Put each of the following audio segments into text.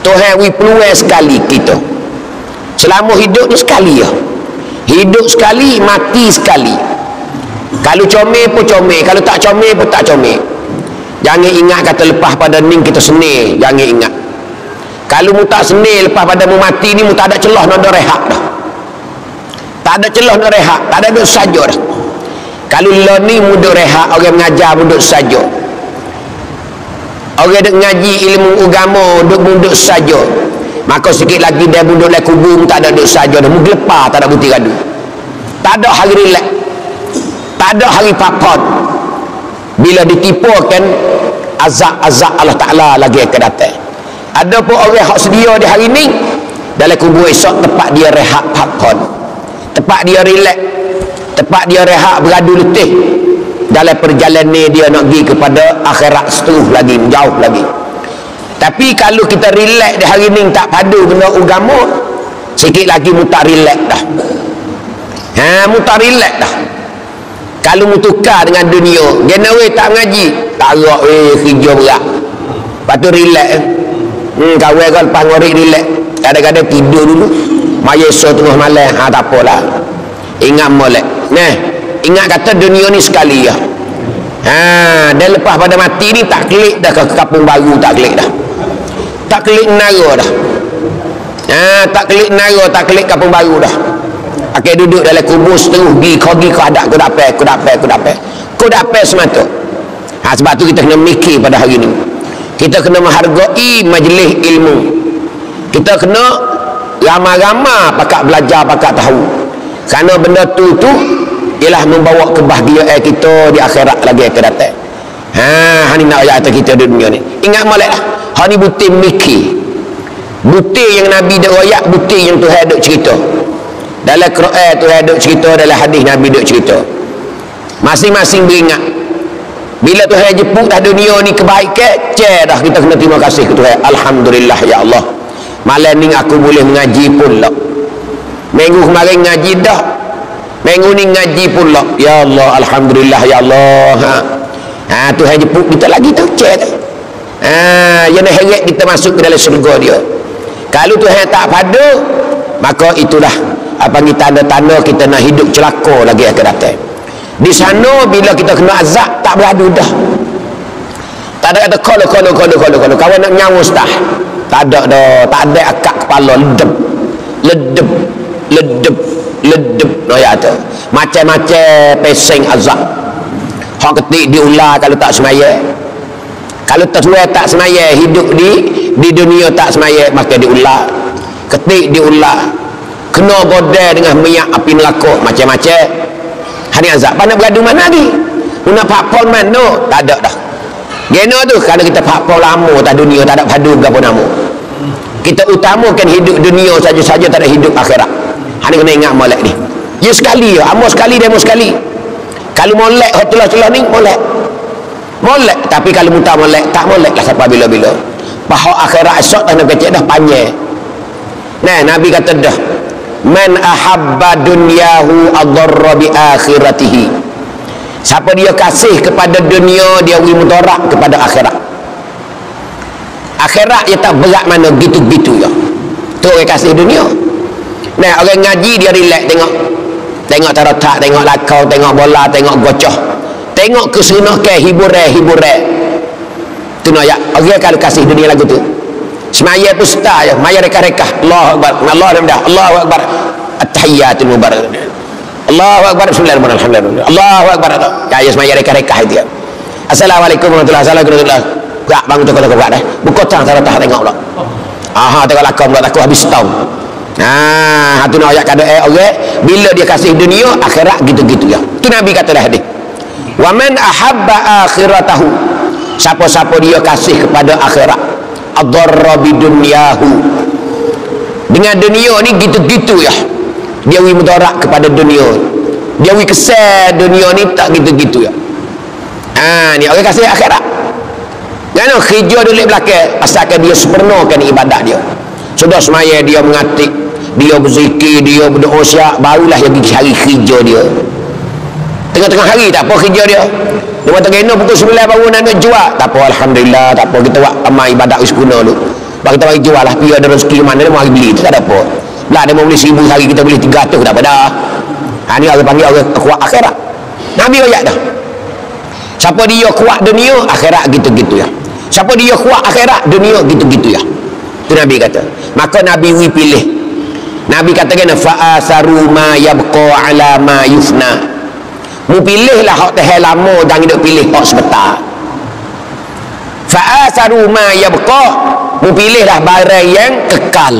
Tuhan wi peluang sekali kita. Selama hidup ni sekali ya. Hidup sekali, mati sekali. Kalau comel pun comel, kalau tak comel pun tak comel. Jangan ingat kata lepas pada ni kita senil, jangan ingat. Kalau mu tak senil lepas pada mu mati ni, mu tak ada celah nak rehat dah. Tak ada celah nak rehat, tak ada duduk saja dah. Kalau lo ni mu duduk rehat, orang mengajar mu duduk saja. Orang duduk ngaji ilmu agama duduk saja. Maka sikit lagi dia duduk dalam kubur, tak ada duduk saja dah. Mu gelepar, tak ada buti radu. Tak ada hari relax. Tak ada hari pakot. Bila ditipukan azab Allah Ta'ala lagi akan datang. Ada pun orang yang sedia di hari ni, dalam kubur esok tempat dia rehat pakot, tempat dia relax, tempat dia rehat beradu letih. Dalam perjalanan dia nak pergi kepada akhirat seterus lagi, jauh lagi. Tapi kalau kita relax di hari ni tak padu benda agama, sikit lagi mu tak relax dah. Mu tak relax dah. Kalau mu tukar dengan dunia, gena weh tak ngaji, tak gerak weh kerja berat. Lepas tu relax. Kawan kan pangorik relax. Kadang-kadang tidur dulu. Maya esok tengah malam, tak apalah. Ingat molek. Nah, ingat kata dunia ni sekali ya. Dan lepas pada mati ni tak klik dah ke kampung baru, tak klik dah. Tak klik nara dah. Tak klik nara, tak klik kampung baru dah. Pakai duduk dalam kubur seterus pergi kau ada kau dapat semata. Sebab tu kita kena mikir pada hari ni. Kita kena menghargai majlis ilmu. Kita kena ramai-ramai pakak belajar, pakak tahu. Kerana benda tu ialah membawa kebahagiaan kita di akhirat lagi akan datang. Hani nak ayat kita di dunia ni. Ingat molek lah. Hani bukti mikir. Bukti yang Nabi dak royak, bukti yang Tuhan dak cerita. Dalam Quran Tuhan dak cerita, dalam hadis Nabi dak cerita. Masing-masing beringat. Bila Tuhan jemput dah dunia ni kebaikan, dah kita kena terima kasih ke Tuhan. Alhamdulillah ya Allah. Malam ni aku boleh mengaji pula. Minggu kemarin ngaji dah. Minggu ni ngaji pula. Ya Allah, alhamdulillah ya Allah. Tuhan jemput kita lagi tu, yang heret kita masuk ke dalam syurga dia. Kalau Tuhan tak pada, maka itulah apa kita tanda-tanda kita nak hidup celaka lagi akan datang. Di sana bila kita kena azab tak beradu dah. Tak ada kata kalau kawan nak nyawa stah. Tak ada dah, tak ada akak kepala ledep no ya tu. Macam-macam pesing azab. Hak ketik diular kalau tak semaya. Kalau tak semaya hidup di dunia tak semaya maka diular. Ketik diular. Kena godel dengan minyak api neraka macam-macam. Hari azab nak beradu mana lagi? Nak pakpon mana? Tak ada dah. Gena tu kalau kita pakpon lama tak dunia tak ada padu berapa nama. Kita utamakan hidup dunia saja-saja, tak ada hidup akhirat. Hari kena ingat molek ni. Ya sekali ya, amo sekali demo sekali. Kalau molek hotelah-hotelah ni molek. Tapi kalau muta molek tak molek lah sampai bila-bila. Bahawa akhirat esok dah nak kecek dah panjang. Nah, Nabi kata dah, man ahabba dunyahu adarra bi akhiratihi. Siapa dia kasih kepada dunia, dia wi mudarat kepada akhirat. Akhirat dia tak berat mana gitu-gitu ya. Tu orang kasih dunia. Nah, orang ngaji dia relax tengok tarotak, tengok lakau, tengok bola, tengok gocoh, tengok keseronokan hiburan. Tu nak ya. Orang kalau kasih dunia lagu tu. Semaya pun start ya, maya rekah-rekah. Allahu akbar. Allahu akbar. At-tahiyyatul mubarak. Allahu akbar. Bismillahirrahmanirrahim. Allahu akbar. Ya semaya rekah-rekah itu ya. Assalamualaikum warahmatullahi wabarakatuh. Gak bangun toko dah. Buka tang taratah tengok pula. Tengok lakam pula takut habis tahun. Tu nak ayat kada orang bila dia kasih dunia, akhirat gitu-gitu ya. Tu Nabi kata dah hadis. Wa man ahabba akhiratahu. Siapa-siapa dia kasih kepada akhirat, adarra bidunyahu. Dengan dunia ni gitu-gitu ya. Dia wi mudarat kepada dunia. Dia wi kesal dunia ni tak gitu-gitu ya. Ni orang kasih akhirat. Jangan kerja dulu belakang asalkan dia sempurnakan ibadah dia. Sudah semaya dia mengatik, dia berzikir, dia berdoa syak, barulah yang cari kerja dia. Tengah-tengah hari tak apa kerja dia. Dia kata kena pukul 9 baru nak jual. Tak apa, alhamdulillah, tak apa, kita buat amal ibadat wis guna dulu. Bagi kita bagi jual lah, pergi ada rezeki mana dia mau beli, itu tak ada apa. Lah dia mau beli 1000 sehari, kita beli 300, tak apa dah. Ni orang panggil orang kuat akhirat. Nabi ayat dah. Siapa dia kuat dunia, akhirat gitu-gitu ya. Siapa dia kuat akhirat, dunia gitu-gitu ya. Itu Nabi kata. Maka Nabi pilih. Nabi kata kena fa'asaru ma yabqa ala ma yufna. Mu pilihlah hak teh lama, jangan duk pilih hak sebentar. Fa'asaru ma yabqa, mu pilihlah barang yang kekal.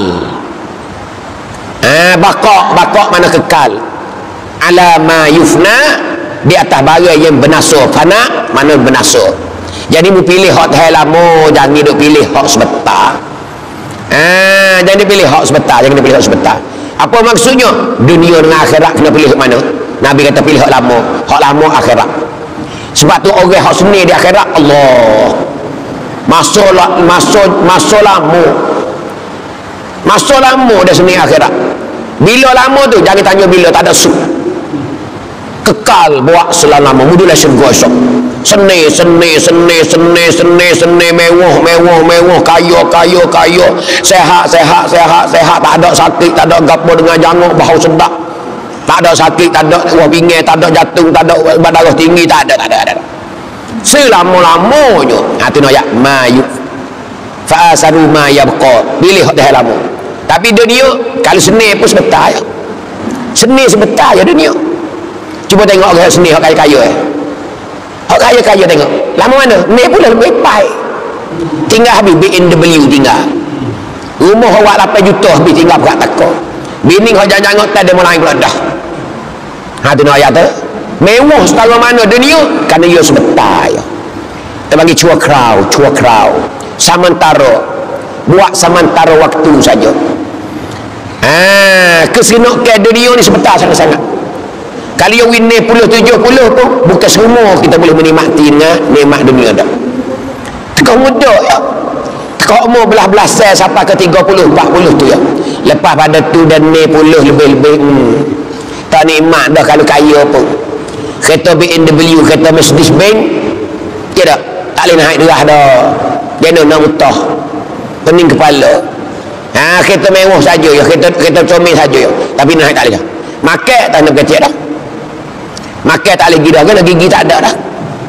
Baqa mana kekal. Ala ma yufna, di atas barang yang bernasur. Fana mana bernasur. Jadi mu pilih hak teh lama, jangan duk pilih hak sebentar. Jangan dipilih hak sebentar, jangan dipilih hak sebentar. Apa maksudnya? Dunia dengan akhirat kena pilih hak mana? Nabi kata pilih hak lama akhirat. Sebab tu orang hak seni di akhirat, Allah masa lama dah seni akhirat. Bila lama tu jangan tanya bila, tak ada su. Kekal buat selama mudulah syurga esok. Seni mewah, kaya, sehat, tak ada sakit, tak ada gapo dengan janguk bau sedap. Tak ada sakit, tak ada wah pinggir, tak ada jantung, tak ada darah tinggi, tak ada. Selama-lamanya. Tu nak ayat mayu. Fa'asaru ma yabqa. Pilih hak dah lama. Tapi dunia kalau seni pun sebentar ya. Seni sebentar ya dunia. Cuba tengok orang seni hak kaya-kaya hak kaya-kaya tengok lama mana ni pula lebih baik, tinggal habis BMW, tinggal rumah awak 8 juta habis, tinggal berat takut bini hak jangan tak ada mulai pula dah. Tu nak ayat tu mewah setara mana dunia kerana ia sebentar ya. Kita bagi cua crowd samantara, buat samantara waktu saja. Kesenok ke dunia ni sebentar sangat-sangat. Kalau yang wini 70 pun bukan semua kita boleh menikmati nikmat dunia dah. Tekau muda ya. Tekau umur belah-belah sampai ke 30 40 tu ya. Lepas pada tu dan ni puluh lebih-lebih tak nikmat dah kalau kaya pun. Kereta BMW, kereta Mercedes Benz ya dah. Tak boleh naik derah dah. Dia nak utah. Pening kepala. Kereta mewah saja ya, kereta comel saja ya. Tapi naik tak boleh dah. Makan tak nak kecil dah. Makan tak boleh gigi dah, kena gigi tak ada dah.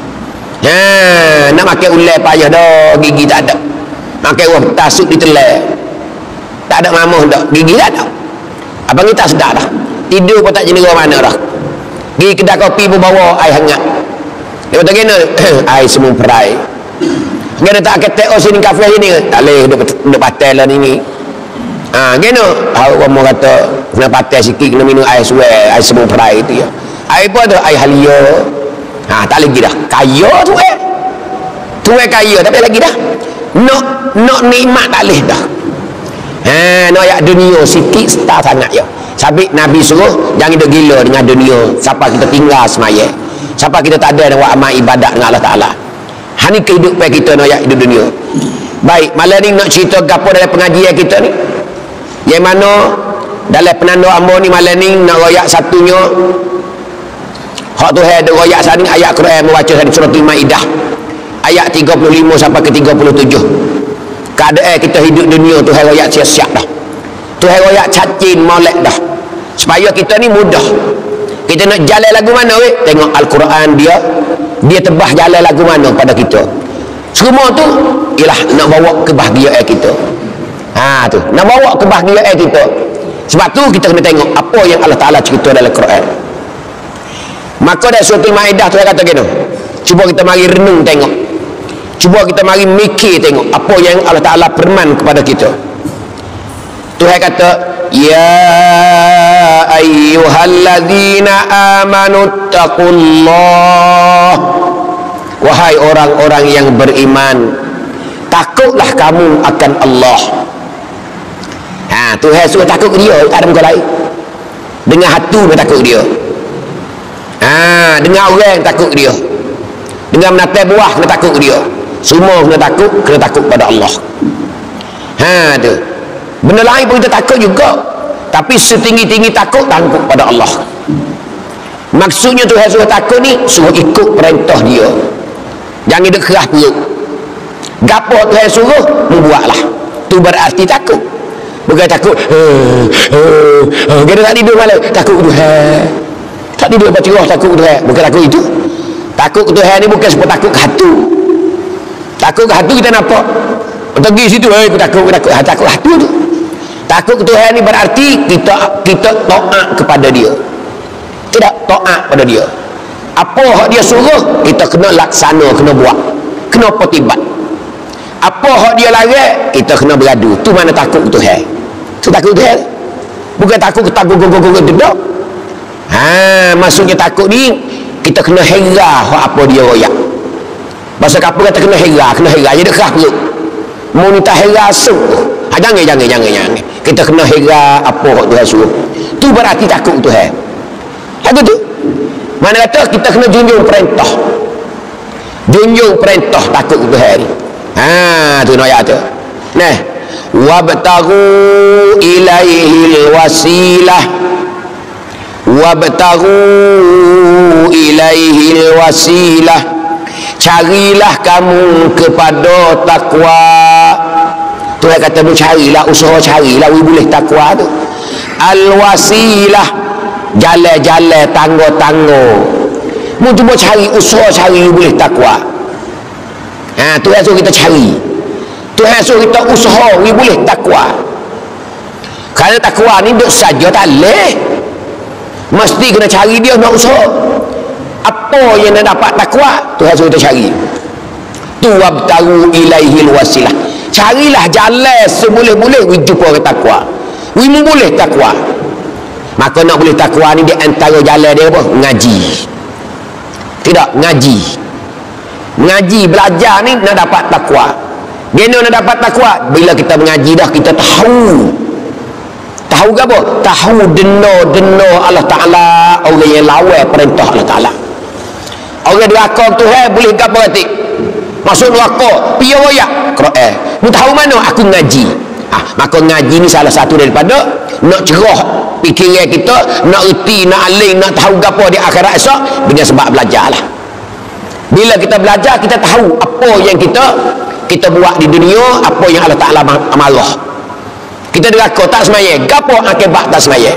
Nak makan ulai payah dah, gigi tak ada. Makan uang tasuk ditelai, tak ada mamuh dah, gigi tak ada. Abang kita sedar dah, tidur pun tak jenera mana dah. Pergi kedai kopi pun bawa air hangat. Dia kata kena air semua perai. Kena tak kata sini kafe sini tak boleh duk patai lah ni. Kena orang kata kena patai sikit, kena minum air suai, air semua perai itu ya. Air apa tu? Air halia. Tak lagi dah. Kaya tu kaya. Tapi lagi dah. Nak nikmat tak boleh dah. Nak ayat dunia sikit star sangat ya. Sabit Nabi suruh jangan duk gila dengan dunia. Siapa kita tinggal semaya. Siapa kita tak ada buat amal ibadat dengan Allah Ta'ala. Ni kehidupan kita nak ayat hidup dunia. Baik, malam ni nak cerita gapo dalam pengajian kita ni. Yang mana dalam penanda ambo ni malam ni nak royak satunya hak tu ada royak sana ayat Quran membaca dari surah Al-Maidah ayat 35 sampai ke 37. Keadaan kita hidup dunia tu royak siap-siap dah. Tu royak cacing molek dah. Supaya kita ni mudah. Kita nak jalan lagu mana weh? Tengok Al-Quran dia tebah jalan lagu mana pada kita. Semua tu ialah nak bawa kebahagiaan kita. Tu nak bawa kebahagiaan kita. Sebab tu kita kena tengok apa yang Allah Ta'ala cerita dalam Quran. Maka dari surah Al-Maidah tu kata gini, cuba kita mari renung tengok, cuba kita mari mikir tengok apa yang Allah Ta'ala firman kepada kita. Tuhan kata ya ayyuhalladzina amanu taqullah, wahai orang-orang yang beriman, takutlah kamu akan Allah. Tuhan suruh takut dia, tak ada muka lain. Dengan hati dia takut dia. Dengan orang takut dia, dengan menatai buah kena takut dia, semua kena takut pada Allah. Tu benda lain pun kita takut juga, tapi setinggi-tinggi takut pada Allah. Maksudnya Tuhan suruh takut ni suruh ikut perintah dia, jangan duk keras perut. Gapo Tuhan suruh membuatlah, tu tu berarti takut. Bukan takut kita tak tidur malam takut Tuhan, tak tidur baca roh takut Tuhan, bukan takut itu. Takut Tuhan ni bukan sebab takut ke hantu. Takut ke hantu kita nampak pergi situ, aku takut takut hantu tu. Takut Tuhan ni berarti kita taat kepada dia, tidak taat pada dia. Apa hak dia suruh kita kena laksana, kena buat, kena petibat. Apa hak dia larang kita kena beradu. Tu mana takut Tuhan. Tu takut Tuhan, bukan takut tidak. Maksudnya takut ni kita kena hera hak apa dia royak. Bahasa kapal kata kena hera jadi kerah perut. Mau ni tak hera asuk. Jangan. Kita kena hera apa hak Tuhan suruh. Tu berarti takut Tuhan. Takut tu. Mana kata kita kena junjung perintah. Junjung perintah takut Tuhan. Tu ayat tu. Nah, wabtaghu ilaihil wasilah. Wabtaghu ilaihil wasilah. Carilah kamu kepada takwa. Tuhan kata mencarilah, usaha carilah boleh takwa tu. Al-wasilah, jalan-jalan, tangga-tangga. Mu cuba cari, usaha cari boleh takwa. Tuhan suruh kita cari. Tuhan suruh kita usaha boleh takwa. Kerana takwa ni duk saja tak leh. Mesti kena cari dia, nak usaha. Apa yang nak dapat takwa, Tuhan suruh kita cari. Tu wabtaru ilaihil wasilah. Carilah jalan seboleh-boleh jumpa ke takwa. Wimu boleh takwa. Maka nak boleh takwa ni di antara jalan dia apa? Ngaji. Tidak, ngaji. Mengaji, belajar ni nak dapat takwa. Dia nak dapat takwa bila kita mengaji dah kita tahu. Tahu ke apa? Tahu dena Allah Ta'ala, orang yang lawan perintah Allah Ta'ala. Orang neraka Tuhan boleh ke apa kata? Masuk neraka, piye royak? Quran. Mu tahu mana? Aku ngaji. Maka ngaji ni salah satu daripada nak cerah fikiran kita, nak erti, nak aling, nak tahu apa di akhirat esok dengan sebab belajarlah. Bila kita belajar, kita tahu apa yang kita buat di dunia, apa yang Allah Ta'ala marah. Kita neraka tak semaya, gapo akibat tak semaya.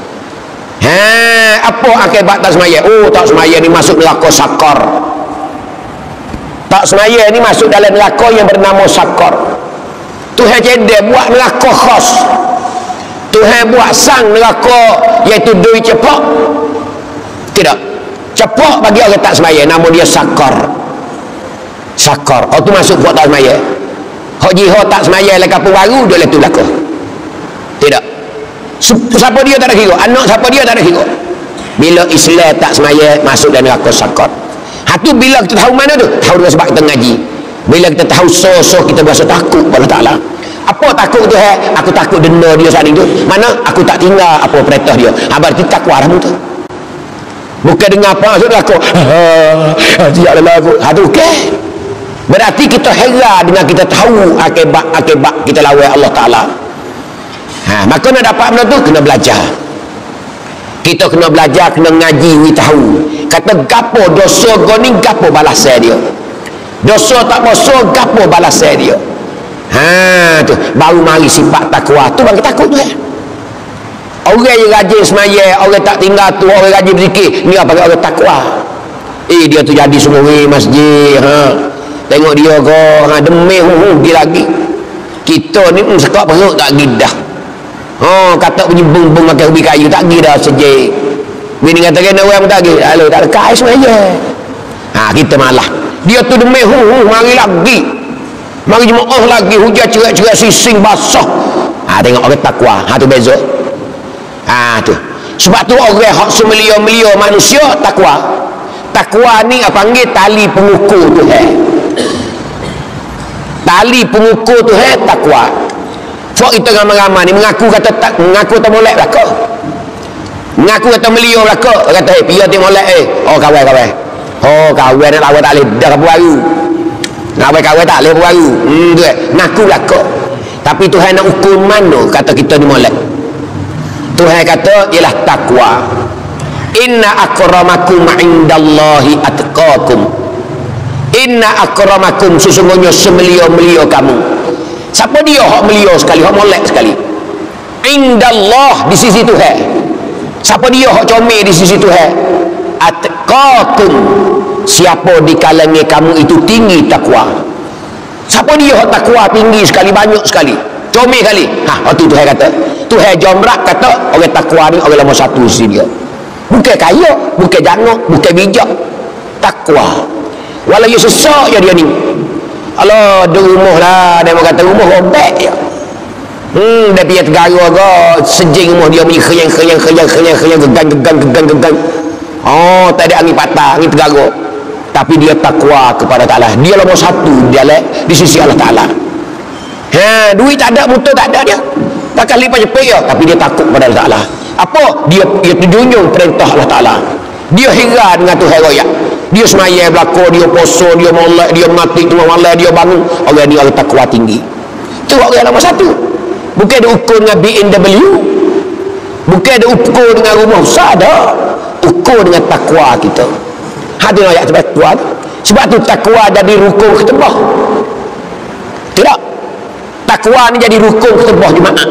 Apa akibat tak semaya? Tak semaya ni masuk neraka sakar. Tak semaya ni masuk dalam neraka yang bernama sakar. Tuhan jadi buat neraka khas. Tuhan buat sang neraka iaitu duri cepak. Tidak. Cepak bagi orang tak semaya, nama dia sakar. Sakar. Tu masuk buat tak semaya. Hak jihad tak semaya lah kampung baru dia letu belaka. Tidak. Siapa dia tak ada kira, anak siapa dia tak ada kira. Bila Islam tak semaya masuk dalam neraka sakar. Tu bila kita tahu mana tu? Tahu dengan sebab kita ngaji. Bila kita tahu so kita berasa takut kepada Allah Ta'ala. Apa takut tu? Aku takut denda dia saat itu. Mana? Aku tak tinggal apa perintah dia. Berarti takwa rahmu tu. Bukan dengar apa maksud aku. Tidak lelah aku. Tu okey. Berarti kita heran dengan kita tahu akibat kita lawan Allah Ta'ala. Maka nak dapat benda tu kena belajar. Kita kena belajar, kena ngaji, tahu. Kata gapo dosa kau ni, gapo balasan dia. Dosa tak dosa, gapo balasan dia. Tu baru mari sifat takwa tu bagi takut tu. Orang yang rajin semaya, orang tak tinggal tu, orang rajin berzikir, ni apa orang takwa. Dia tu jadi semua masjid. Tengok dia kau demih pergi lagi. Kita ni sekak perut tak gidah. Kata punya bung-bung makan ubi kayu tak pergi dah sejik. Bini kata kena orang tak pergi. Halo, tak ada kaya semaya. Kita malah. Dia tu demih mari lagi. Mari jemaah lagi. Hujan cerak-cerak sising basah. Tengok orang takwa. Tu beza. Tu. Sebab tu orang hak semelia-melia manusia takwa. Takwa ni apa panggil tali pengukur tu. Tali pengukur tu takwa. Sebab kita ramai-ramai ni mengaku kata tak, mengaku tak molek belaka. Mengaku kata melia belaka. Kata piye ti molek kawan. Kawan nak lawan tak leh dah baru. Nak kawan tak leh baru. Tu ngaku belaka. Tapi Tuhan nak ukur mana kata kita ni molek. Tuhan kata ialah takwa. Inna akramakum indallahi atqakum. Inna akramakum, sesungguhnya semelia-melia kamu. Siapa dia hak mulia sekali, hak molek sekali? Indallah, di sisi Tuhan. Siapa dia hak comel di sisi Tuhan? Atqakum, siapa di kalangan kamu itu tinggi takwa. Siapa dia hak takwa tinggi sekali, banyak sekali, comel kali. Waktu Tuhan kata, Tuhan jomrak kata orang takwa ni orang nombor satu di sisi dia. Bukan kaya, bukan jangok, bukan bijak, takwa. Walau dia sesak je dia ni. Allah ada rumah lah, dia kata rumah robek je. Dia pergi tegara ke sejing rumah dia punya gegang. Oh, tak ada angin patah, angin tegara. Tapi dia takwa kepada Ta'ala. Dia nombor satu di sisi Allah Ta'ala. Duit tak ada, motor tak ada dia. Takkan lipat cepet ya, tapi dia takut kepada Allah Ta'ala. Apa? Dia terjunjung perintah Allah Ta'ala. Dia heran dengan Tuhan raya. Dia semayang belakang, dia poso, dia molek, dia mati tengah malam, dia bangun. Orang ni orang takwa tinggi. Itu orang nombor satu. Bukan ada ukur dengan BMW, bukan ada ukur dengan rumah besar, ada ukur dengan takwa kita. Hadir ayat takwa. Sebab tu takwa jadi rukun ketebah. Tidak, takwa ni jadi rukun ketebah jemaah.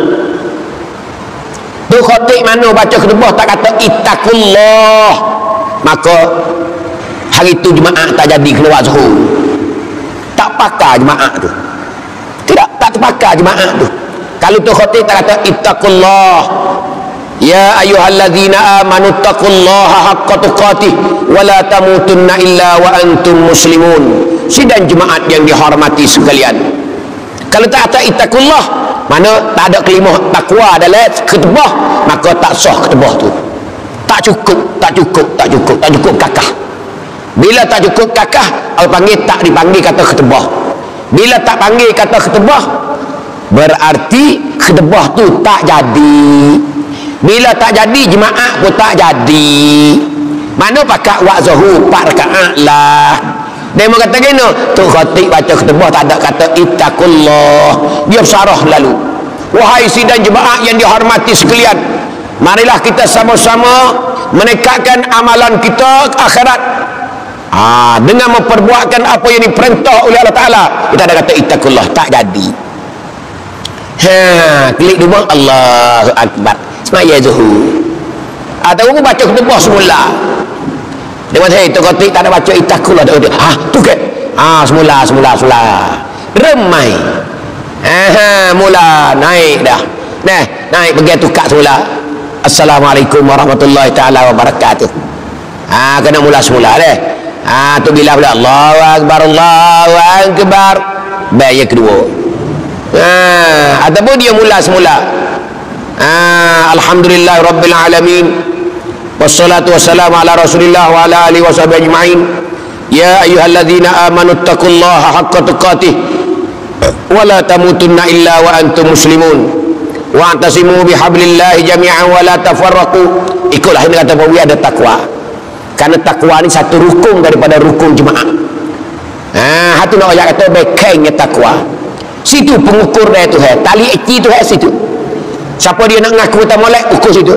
Tu khatib mana baca ketebah tak kata ittaqullah, maka hari tu jemaah tak jadi keluar zuhur. Tak pakar jemaah tu. Tidak, tak terpakar jemaah tu. Kalau tu khatib tak kata ittaqullah, ya ayyuhallazina amanu taqullaha haqqa tuqatih wa la tamutunna illa wa antum muslimun. Sidang jemaat yang dihormati sekalian, kalau tak kata ittaqullah, mana tak ada kalimah takwa dalam ketebah, maka tak sah ketebah tu. Tak cukup kakah. Bila tak cukup kakah, orang panggil tak dipanggil kata ketebah. Bila tak panggil kata ketebah, berarti ketebah tu tak jadi. Bila tak jadi, jemaah pun tak jadi. Mana pakat wak zuhur 4 rakaat lah. Dia mau kata gini, tu khatib baca ketebah tak ada kata ittaqullah, dia bersarah lalu. Wahai sidang jemaah yang dihormati sekalian, marilah kita sama-sama menekatkan amalan kita ke akhirat. Dengan memperbuatkan apa yang diperintah oleh Allah Ta'ala. Kita ada kata ittaqullah, tak jadi. Klik dulu, Allahu Akbar, semaya zuhur. Atau aku baca ketebah semula. Dia kata, tu khatib tak ada baca ittaqullah. Tu ke? Semula. Remai. Mula naik dah. Naik pergi tukar semula. Assalamualaikum warahmatullahi taala wabarakatuh. Kena mula semula deh. Tu bila Allahu Akbar. Baik yang kedua. Ataupun dia mula semula. Alhamdulillah Rabbil Alamin, wassalatu wassalamu ala Rasulillah wa ala alihi washabihi ajma'in. Ya ayyuhalladzina amanu taqullaha haqqa tuqatih wa la tamutunna illa wa antum muslimun wa antasimu bihablillahi jami'an wa la tafarraqu. Ikutlah ini kata Nabi, ada takwa. Karena takwa ni satu rukun daripada rukun jemaah. Hatu nak ayat kata bekengnya takwa. Situ pengukur dia tu, tali eci tu situ. Siapa dia nak ngaku tak molek, ukur situ.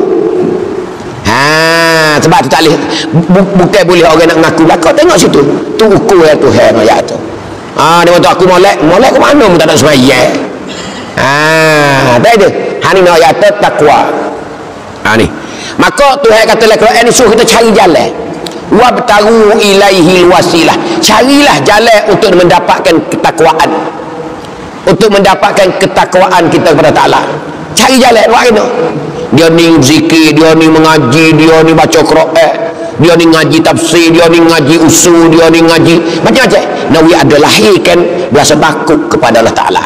Sebab tu tak boleh, bukan boleh orang nak ngaku belakang, tengok situ. Tu ukur dia tu ayat tu. Dia kata aku molek ke mana pun tak nak sembahyang. Tak ada. Ni nak ayat takwa. Ni. Maka Tuhan kata dalam Quran ni, suruh kita cari jalan. Wabtaru ilaihil wasilah. Carilah jalan untuk mendapatkan ketakwaan. Untuk mendapatkan ketakwaan kita kepada Ta'ala. Cari jalan buat kena. Dia ni zikir, dia ni mengaji, dia ni baca Quran, dia ni ngaji tafsir, dia ni ngaji usul, dia ni ngaji macam-macam. Nawi ada lahirkan biasa takut kepada Allah Ta'ala.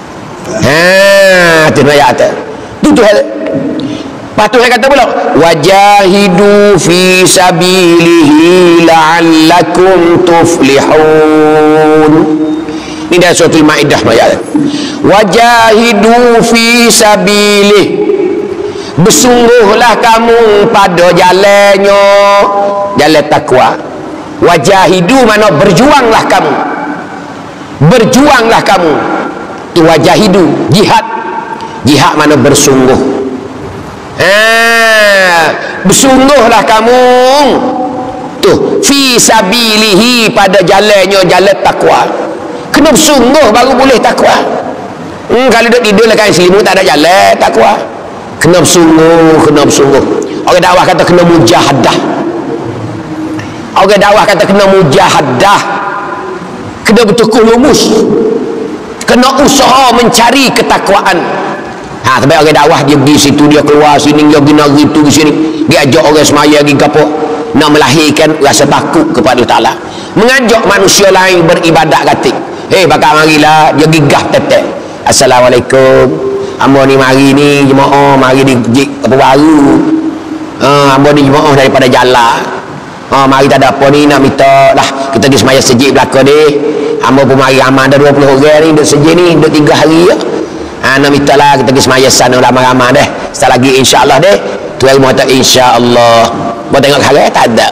Itu ayat tu. Tuhan. Lepas tu saya kata pula, wajahidu fi sabilihi la'allakum tuflihun. Ini dari surah Al-Ma'idah ayat. Wajahidu fi sabilihi, bersungguhlah kamu pada jalannya, jalan takwa. Wajahidu mana berjuanglah kamu. Berjuanglah kamu. Tu wajahidu, jihad mana bersungguh. Bersungguhlah kamu tu fi sabilihi, pada jalannya, jalan takwa. Kena bersungguh baru boleh takwa. Kalau duduk tidur lah kan selimut tak ada jalan, tak kuat. Kena bersungguh, kena bersungguh. Orang dakwah kata kena mujahadah. Orang dakwah kata kena mujahadah. Kena bertekun lumus. Kena usaha mencari ketakwaan. Sebab orang dakwah dia pergi situ, dia keluar sini, dia pergi negeri tu ke sini. Dia ajak orang semaya pergi ke apa? Nak melahirkan rasa takut kepada Allah Ta'ala. Mengajak manusia lain beribadat katik. Bakal marilah, dia gigah tetek. Assalamualaikum. Hamba ni mari ni jemaah, mari di apa baru. Hamba ni jemaah daripada jalan. Mari tak ada apa ni, nak minta lah kita pergi semaya sejid belakang ni. Hamba pun mari aman dah 20 orang ni duduk sejid ni, duduk 3 hari ya. Nak minta lah kita pergi semaya sana ramai-ramai deh. Setelah lagi insya-Allah deh. Tuan rumah kata insya-Allah. Mau tengok hari tak ada.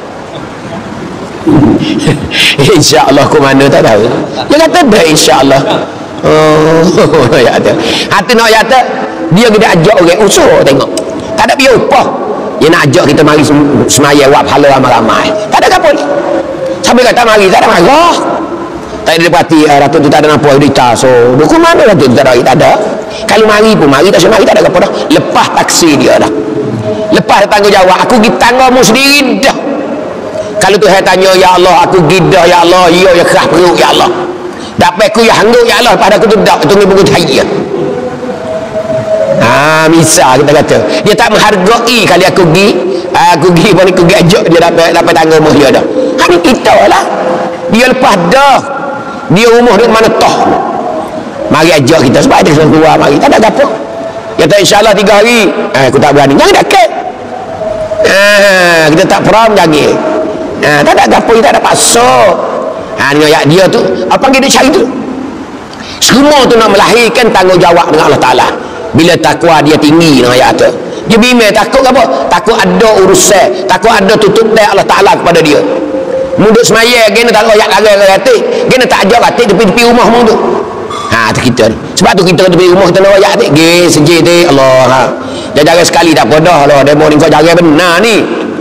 Insya-Allah ke mana tak tahu. Dia kata ada insya-Allah. Ya ada. Hati nak kata dia kena ajak orang usaha tengok. Tak ada biar upah. Dia nak ajak kita mari semaya buat pahala ramai-ramai. Tak ada apa ni. Sampai kata mari tak ada marah. Tak ada parti Datuk tu tak ada nampak berita. So, dukung mana Datuk tu tak ada? Tak ada. Kalau mari pun mari, tak mari tak ada apa dah. Lepas taksi dia dah. Lepas tanggungjawab, aku pergi tanggamu sendiri dah. Kalau Tuhan tanya, ya Allah, aku gidah, ya Allah, ya kerah perut, ya Allah. Dapat aku yang hangguk, ya Allah, pada aku tu dak, tunggu buku cahaya. Misal kita kata, dia tak menghargai kali aku pergi ajak dia dapat tanggamu dia dah. Ini kita lah. Dia lepas dah. Dia rumah di mana toh. Mari ajak kita sebab ada suruh keluar mari. Tak ada apa. Dia kata insya-Allah 3 hari. Aku tak berani. Jangan dekat. Kita tak peram jangan. Tak ada apa, tak ada paksa. Ni ayat dia tu, apa dia cari tu? Semua tu nak melahirkan tanggungjawab dengan Allah Taala. Bila takwa dia tinggi dengan ayat tu. Dia bimbang takut apa? Takut ada urusan, takut ada tutup dari Allah Taala kepada dia. Muduk semaya gena tak royak karang ratik, gena tak ajak ratik tepi-tepi rumah mu tu. Tu kita ni. Sebab tu kita tepi rumah kita nak royak ratik, ge sejid ni Allah. Jarang sekali tak podah lah demo ni kau jarang benar ni.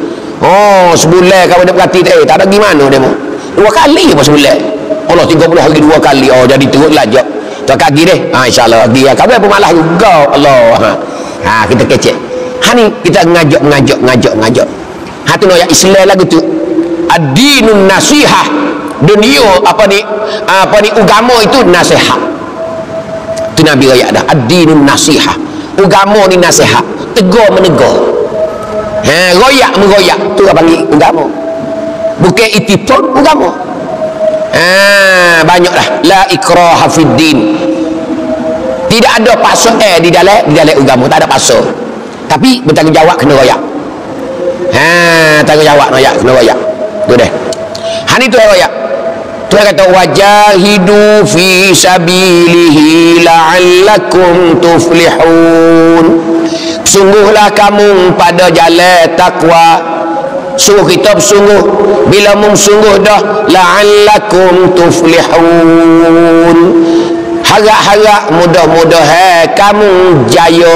Sebulan kau ada berarti tak ada gimana demo. 2 kali apa sebulan. Allah 30 hari 2 kali. Jadi teruk lajak. Tu kaki deh. Insya-Allah dia kau pun malah juga Allah. Kita kecek. Ni kita ngajak. Tu nak Islam lagu tu. Ad-dinun nasihah. Dunia apa ni agama itu nasihat. Tu Nabi raya dah. Ad-dinun nasihah. Agama ni nasihat. Tegur menegur. Royak meroyak tu apa panggil agama. Bukan itipun agama. Banyaklah la ikraha fid din. Tidak ada paksa di dalam agama, tak ada paksa. Tapi bertanggungjawab kena royak. Tanggungjawab kena royak. Tu deh. Hani tu royak. Tu kata wajahidu fi sabilihi la'allakum tuflihun. Sungguhlah kamu pada jalan takwa. Sungguh kita bersungguh. Bila bersungguh dah la'allakum tuflihun. Harap-harap mudah-mudahan kamu jaya.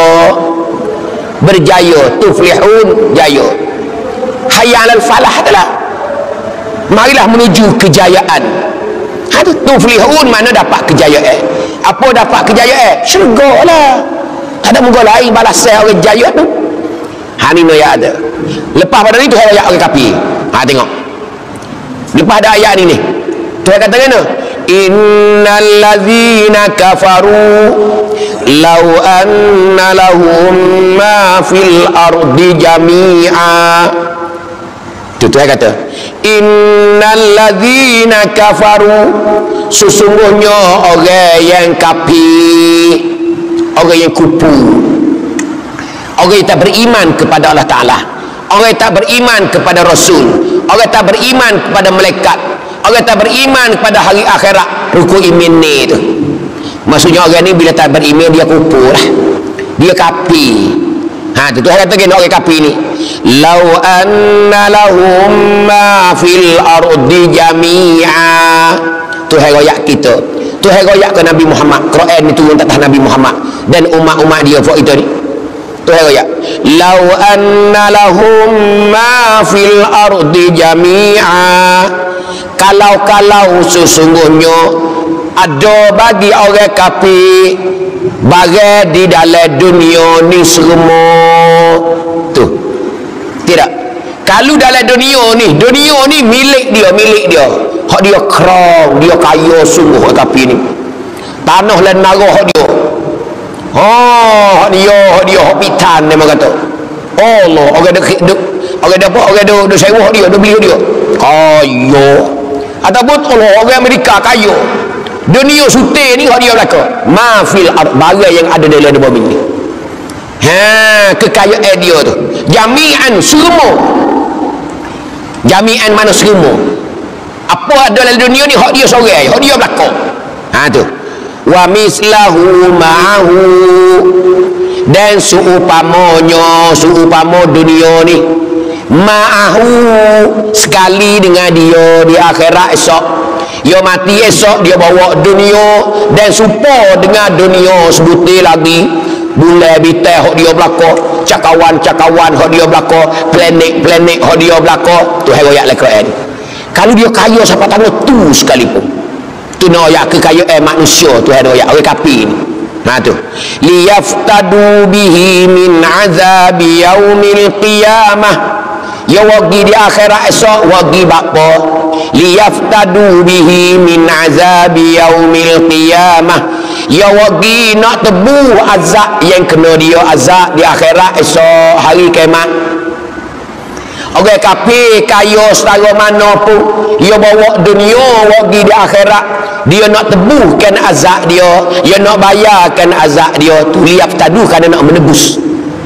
Berjaya. Tuflihun jaya. Hayya 'alal falah adalah marilah menuju kejayaan. Tuflihun mana dapat kejayaan? Apa dapat kejayaan? Syurga lah. Tak ada muka lain balasan orang jaya tu. Ni no ya ada. Lepas pada ni tu ayat orang kafir. Tengok. Lepas ada ayat ni. Tuhan kata kena innal ladzina kafaru law anna lahum ma fil ardi jami'a. Tuhan kata innal ladzina kafaru, sesungguhnya orang yang kafir, orang yang kupu, orang yang tak beriman kepada Allah Ta'ala, orang yang tak beriman kepada Rasul, orang yang tak beriman kepada malaikat, orang yang tak beriman kepada hari akhirat. Rukun iman ni tu maksudnya orang ni bila tak beriman dia kupu lah, dia kafir. Tu Tuhan kata kena orang kafir ni lau anna lahum ma fil ardi jami'a. Tuhan royak kita, Tuhan royak ke Nabi Muhammad. Quran ni turun atas Nabi Muhammad dan umat-umat dia buat itu ni. Tuhan royak lau anna lahum ma fil ardi jami'a. Kalau sesungguhnya ada bagi orang kafir barang di dalam dunia ni semua tu. Tidak. Kalau dalam dunia ni milik dia. Hak dia kerang, dia kaya sungguh hak kafir ni. Tanah dan nara hak dia. Hak dia hak pitan dia kata. Allah, orang duk sewa dia, duk beli dia. Kaya. Ataupun orang Amerika kaya. Dunia sutir ni hak dia belaka. Mafil barang yang ada dalam bumi ni. Kekayaan dia tu. Jami'an semua. Jami'an mana semua. Apa ada dalam dunia ni hak dia seorang, hak dia belaka. Tu. Wa mislahu ma'ahu, dan seumpama dunia ni ma'ahu sekali dengan dia di akhirat esok. Dia mati esok, dia bawa dunia dan serupa dengan dunia sebutir lagi. Bulan bintang hak dia belaka, cakawan hak dia belaka, planet hak dia belaka. Tu ayat Al-Quran. Kalau dia kaya sampai tangan tu sekalipun, tu nak ayat kekayaan manusia tu ayat orang kafir ni. Tu liyaftadu bihi min azabi yaumil qiyamah. Ya wagi di akhirat esok wagi bapa liyaftadu bihi min azabi yaumil qiyamah. Ya wagi nak tebu azab yang kena dia azab di akhirat esok hari kiamat. Orang kafir kaya setara mana pun dia bawa dunia wagi di akhirat, dia nak tebuhkan azab dia nak bayarkan azab dia tu. Liyaftadu kerana nak menebus.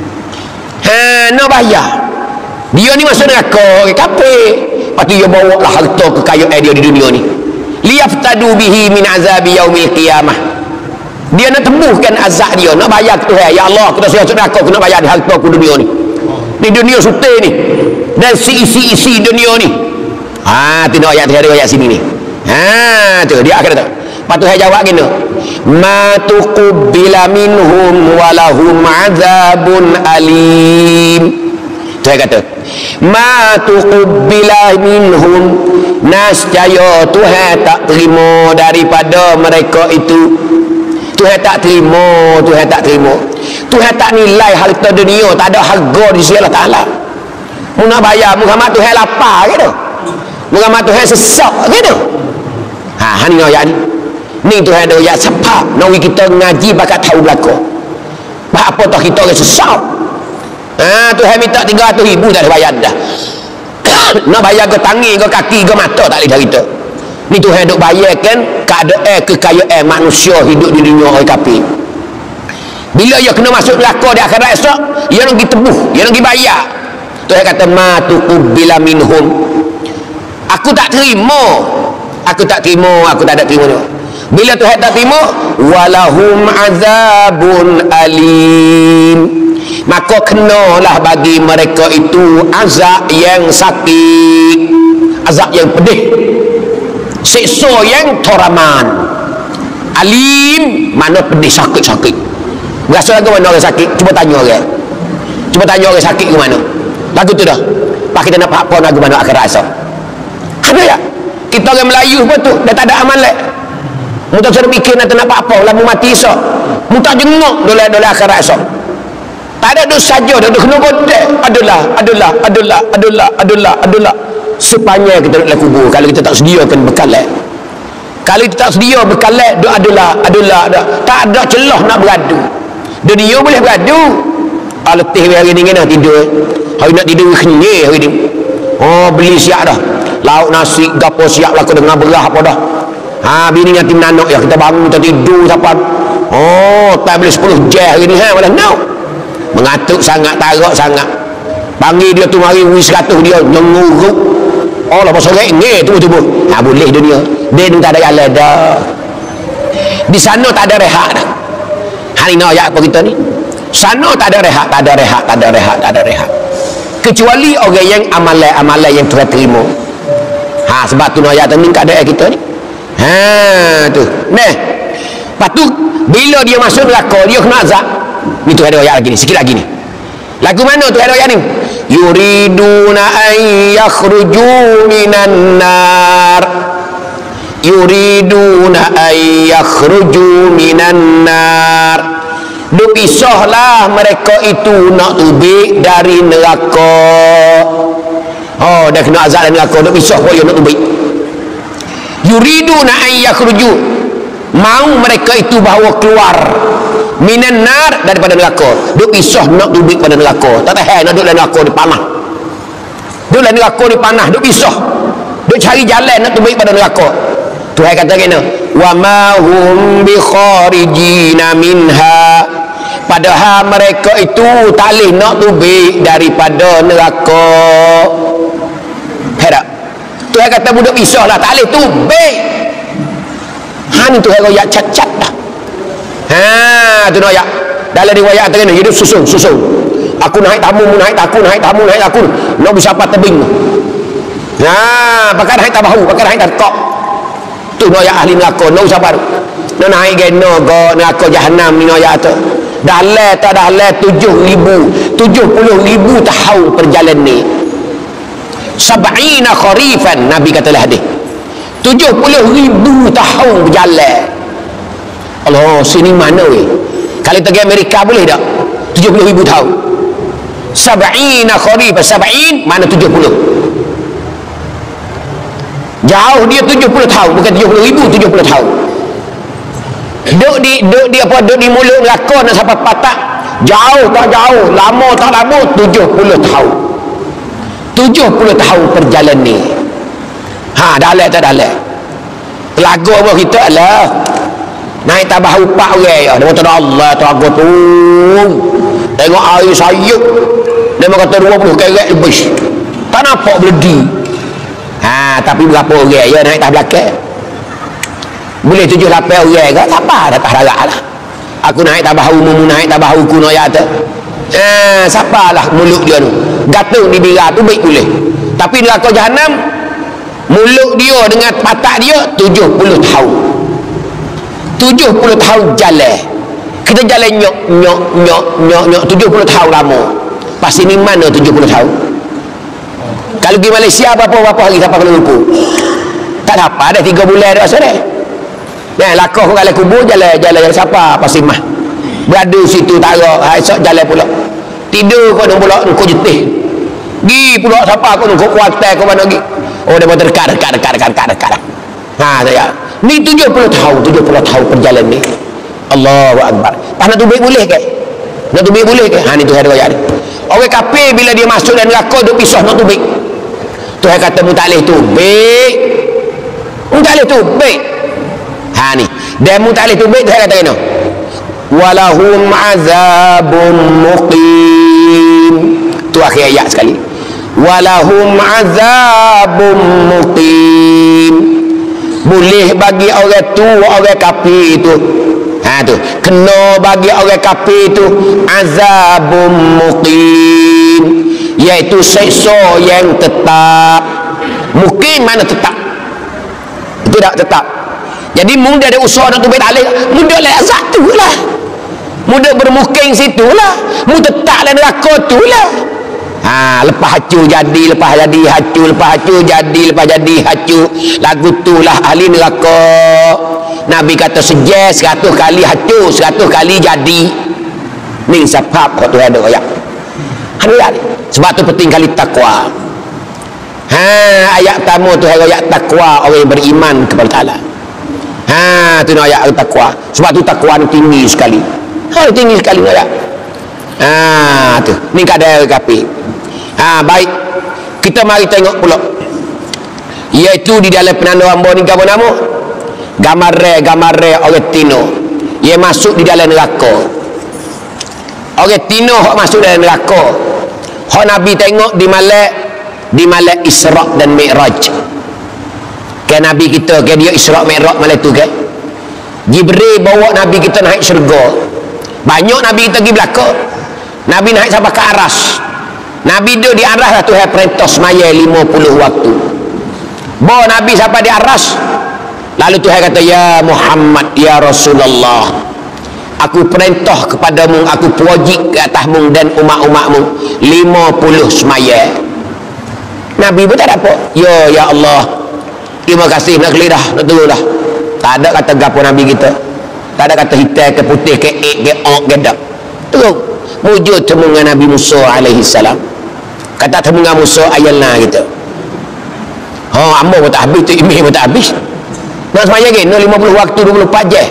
Nak bayar. Dia ni masuk neraka orang kafir, lepas tu dia bawa lah harta kekayaan dia di dunia ni. Liyaftadu bihi min azabi yaumil qiyamah. Dia nak tebuhkan azab dia, nak bayar ke Tuhan. Ya Allah, aku tak masuk neraka, aku nak bayar di harta aku dunia ni. Di dunia sutir ni dan isi dunia ni. Tidak ayat ada ayat sini ni. Tu dia akhir tu. Lepas tu saya jawab gini, ma tuqbila minhum walahum azabun alim. Saya kata ma tuqbila minhum, nascaya Tuhan tak terima daripada mereka itu. Tuhan tak terima. Tuhan tak nilai harta dunia, tak ada harga di sisi Allah Ta'ala. Mu nak bayar Muhammad Tuhan lapar ke tu? Muhammad Tuhan sesak ke tu? Ni ayat ni. Ni Tuhan ada ayat sepak. Nak kita ngaji bakat tahu belaka. Apa tak kita orang sesak? Tuhan minta 300,000 tak ada bayar dah. Nak bayar ke tangi ke kaki ke mata tak boleh dah kita. Ni Tuhan duk bayarkan keadaan kekayaan manusia hidup di dunia orang kafir. Bila dia kena masuk neraka di akhirat esok, dia nak pergi tebuh, dia nak pergi bayar. Tuhan kata ma tuqbila minhum. Aku tak terima, aku tak ada terima. Bila Tuhan tak terima, walahum azabun alim, maka kenalah bagi mereka itu azab yang sakit, azab yang pedih, siksa yang teraman. Alim mana pedih, sakit. Berasa lagu mana orang sakit? Cuba tanya orang sakit ke mana? Lagu tu dah. Pak kita nak apa lagu mana akhirat esok? Ada ya? Kita orang Melayu pun tu dah tak ada amalan. Mu tak suruh fikir nak apa lamu mati esok. Mu tak jenguk doleh akhirat esok. Tak ada dosa saja dah kena godek. Adalah. Sepanjang kita nak kubur, kalau kita tak sediakan bekalan. Kalau kita tak sedia bekalan, adalah. Tak ada celah nak beradu. Dunia boleh beradu. Letih hari ni kena tidur. Hari nak tidur kenyai hari ni. Beli siap dah. Lauk nasi gapo siap lah kena berah apa dah. Bini nanti menanuk ya, kita bangun kita tidur siapa. Tak boleh 10 jam hari ni malah now. Mengatuk sangat, tarak sangat. Panggil dia tu mari wis 100 dia nyenguruk. Allah pasal ni tubuh. Boleh dunia. Dia tak ada jalan dah. Di sana tak ada rehat dah. Hari ni ayat apa kita ni? Sana tak ada rehat. Kecuali orang yang amalan yang Tuhan terima. Sebab tu ayat ni keadaan kita ni. Tu. Lepas tu bila dia masuk neraka, dia kena azab. Ni Tuhan ada ayat lagi ni, sikit lagi ni. Lagu mana Tuhan ada ayat ni? Yuriduna an yakhruju minan nar. yuriduna ay yakhruju minan nar. Duk pisahlah mereka itu nak tubik dari neraka. Oh, dah kena azab dari neraka, duk pisah supaya nak tubik. Yuriduna ay yakhruju, mau mereka itu bahawa keluar minan nar, daripada neraka. Duk pisah nak tubik pada neraka. Tak tahan nak duduk dalam neraka ni panah. Duduk dalam neraka ni panah, duk pisah. Duk cari jalan nak tubik pada neraka. Tuhan kata kena, wa ma hum bi kharijina minha, padahal mereka itu tak boleh nak tubik daripada neraka. Herak. Tuhan kata budak pisahlah, tak boleh tubik. Ni Tuhan royak cat-cat dah. Tu nak ayat. Dalam riwayat kata kena, hidup susun. Aku naik tamu, naik tamu. Nak bisa apa tebing. Pakai naik tabahu, pakai naik takok. Tu noyak ahli neraka, no sabar. No naik geno go neraka jahanam ni noyak tu. Dalam 70,000 tahun perjalanan ni. 70 kharifan, Nabi katalah hadis. 70,000 tahun berjalan. Allah, sini mana weh? Kalau pergi Amerika boleh tak? 70,000 tahun. 70 kharifan, 70 mana 70? Jauh dia 70 tahun, bukan 70,000, 70 tahun. Duk di mulut neraka nak sampai patak. Jauh tak jauh, lama tak lama, 70 tahun. 70 tahun perjalanan ni. Dalam tak dalam. Telaga apa kita lah. Naik tabah upak orang ya. Dia kata Allah telaga tu. Tengok air sayup. Dia kata 20 keret lebih. Tak nampak berdi. Tapi berapa orang ya naik tak belakang. Boleh 7-8 orang ke? Tak apa, dah tak harap lah. Aku naik tak bahu, naik tak bahu kuno ya tu. Siapalah mulut dia tu. Gatung di bira tu baik boleh. Tapi neraka jahanam, mulut dia dengan patak dia 70 tahun. 70 tahun jalan. Kita jalan nyok 70 tahun lama. Pasti ni mana 70 tahun? Kalau pergi Malaysia berapa hari sampai Kuala Lumpur? Tak dapat dah 3 bulan dah rasa dah. Lakah kalau kubur jalan siapa pasti mah. Berada situ tak ada, esok jalan pula. Tidur kau nak pula kau jetih. Gi pula siapa kau kau kuatai kau mana gi. Oh dia mau dekat. Saya. Ni 70 tahun perjalanan ni. Allahu akbar. Nak tubik boleh ke? Nak tubik boleh ke? Ni Tuhan riwayat ni. Orang kafir bila dia masuk dalam neraka duk pisah nak tubik. Tuhan kata mu tak boleh tubik. Mu tak boleh tubik. Ni. Dan mu tak boleh tubik Tuhan kata kena. Walahum azabun muqim. Tu akhir ayat sekali. Walahum azabun muqim. Boleh bagi orang tu, orang kafir tu. Tu kena bagi orang kafir tu azabun muqim, iaitu seksa yang tetap. Muqim mana tetap? Tidak tetap. Jadi mudah ada usaha nak tubik talih, mudah lah azab tu lah, mudah bermukim situ lah, mudah tetap lah neraka tu lah. Lepas hancur jadi, lepas jadi hancur, lepas hancur jadi, lepas jadi hancur. Lagu tu lah ahli neraka. Nabi kata sejak 100 kali hancur, 100 kali jadi. Ni sebab kau tu ada ayat. Sebab tu penting kali takwa. Ayat pertama tu ayat takwa, orang yang beriman kepada Allah. Tu ayat takwa. Sebab tu takwa ni tinggi sekali. Tinggi sekali ayat. Tu. Ni kadang kafir. Baik. Kita mari tengok pula. Iaitu di dalam penanda hamba ni apa nama? Gambar orang Tino. Ia masuk di dalam neraka. Orang Tino hok masuk dalam neraka. Hok Nabi tengok di malam Isra dan Mi'raj. Ke Nabi kita ke dia Isra Mi'raj malam tu ke. Jibril bawa Nabi kita naik syurga. Banyak Nabi kita pergi belakang. Nabi naik sampai ke aras. Nabi duduk di aras lah Tuhan perintah semaya 50 waktu. Bawa Nabi sampai di aras. Lalu Tuhan kata, ya Muhammad, ya Rasulullah, aku perintah kepadamu, aku wajib ke atasmu dan umat-umatmu 50 semaya. Nabi pun tak ada apa. Ya Allah, terima kasih, nak klik dah, nak turun dah. Tak ada kata gapo Nabi kita. Tak ada kata hitam ke putih ke ek ke ok ke dak. Turun. Wujud temu dengan Nabi Musa alaihi salam. Kata temu dengan Musa ayatna gitu. Oh, ambo pun tak habis tu, imih pun tak habis. Nak semaya ke? 50 waktu 24 je.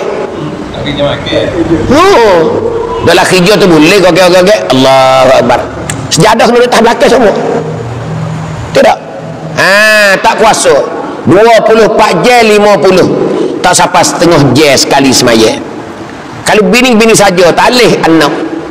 Oh. Dalam kerja tu boleh gogek-gogek. Allahu Akbar. Sejadah kena letak belakang semua. Tidak. Tak kuasa. 24 je 50. Tak sampai setengah je sekali semaya. Kalau bini-bini saja tak boleh anak.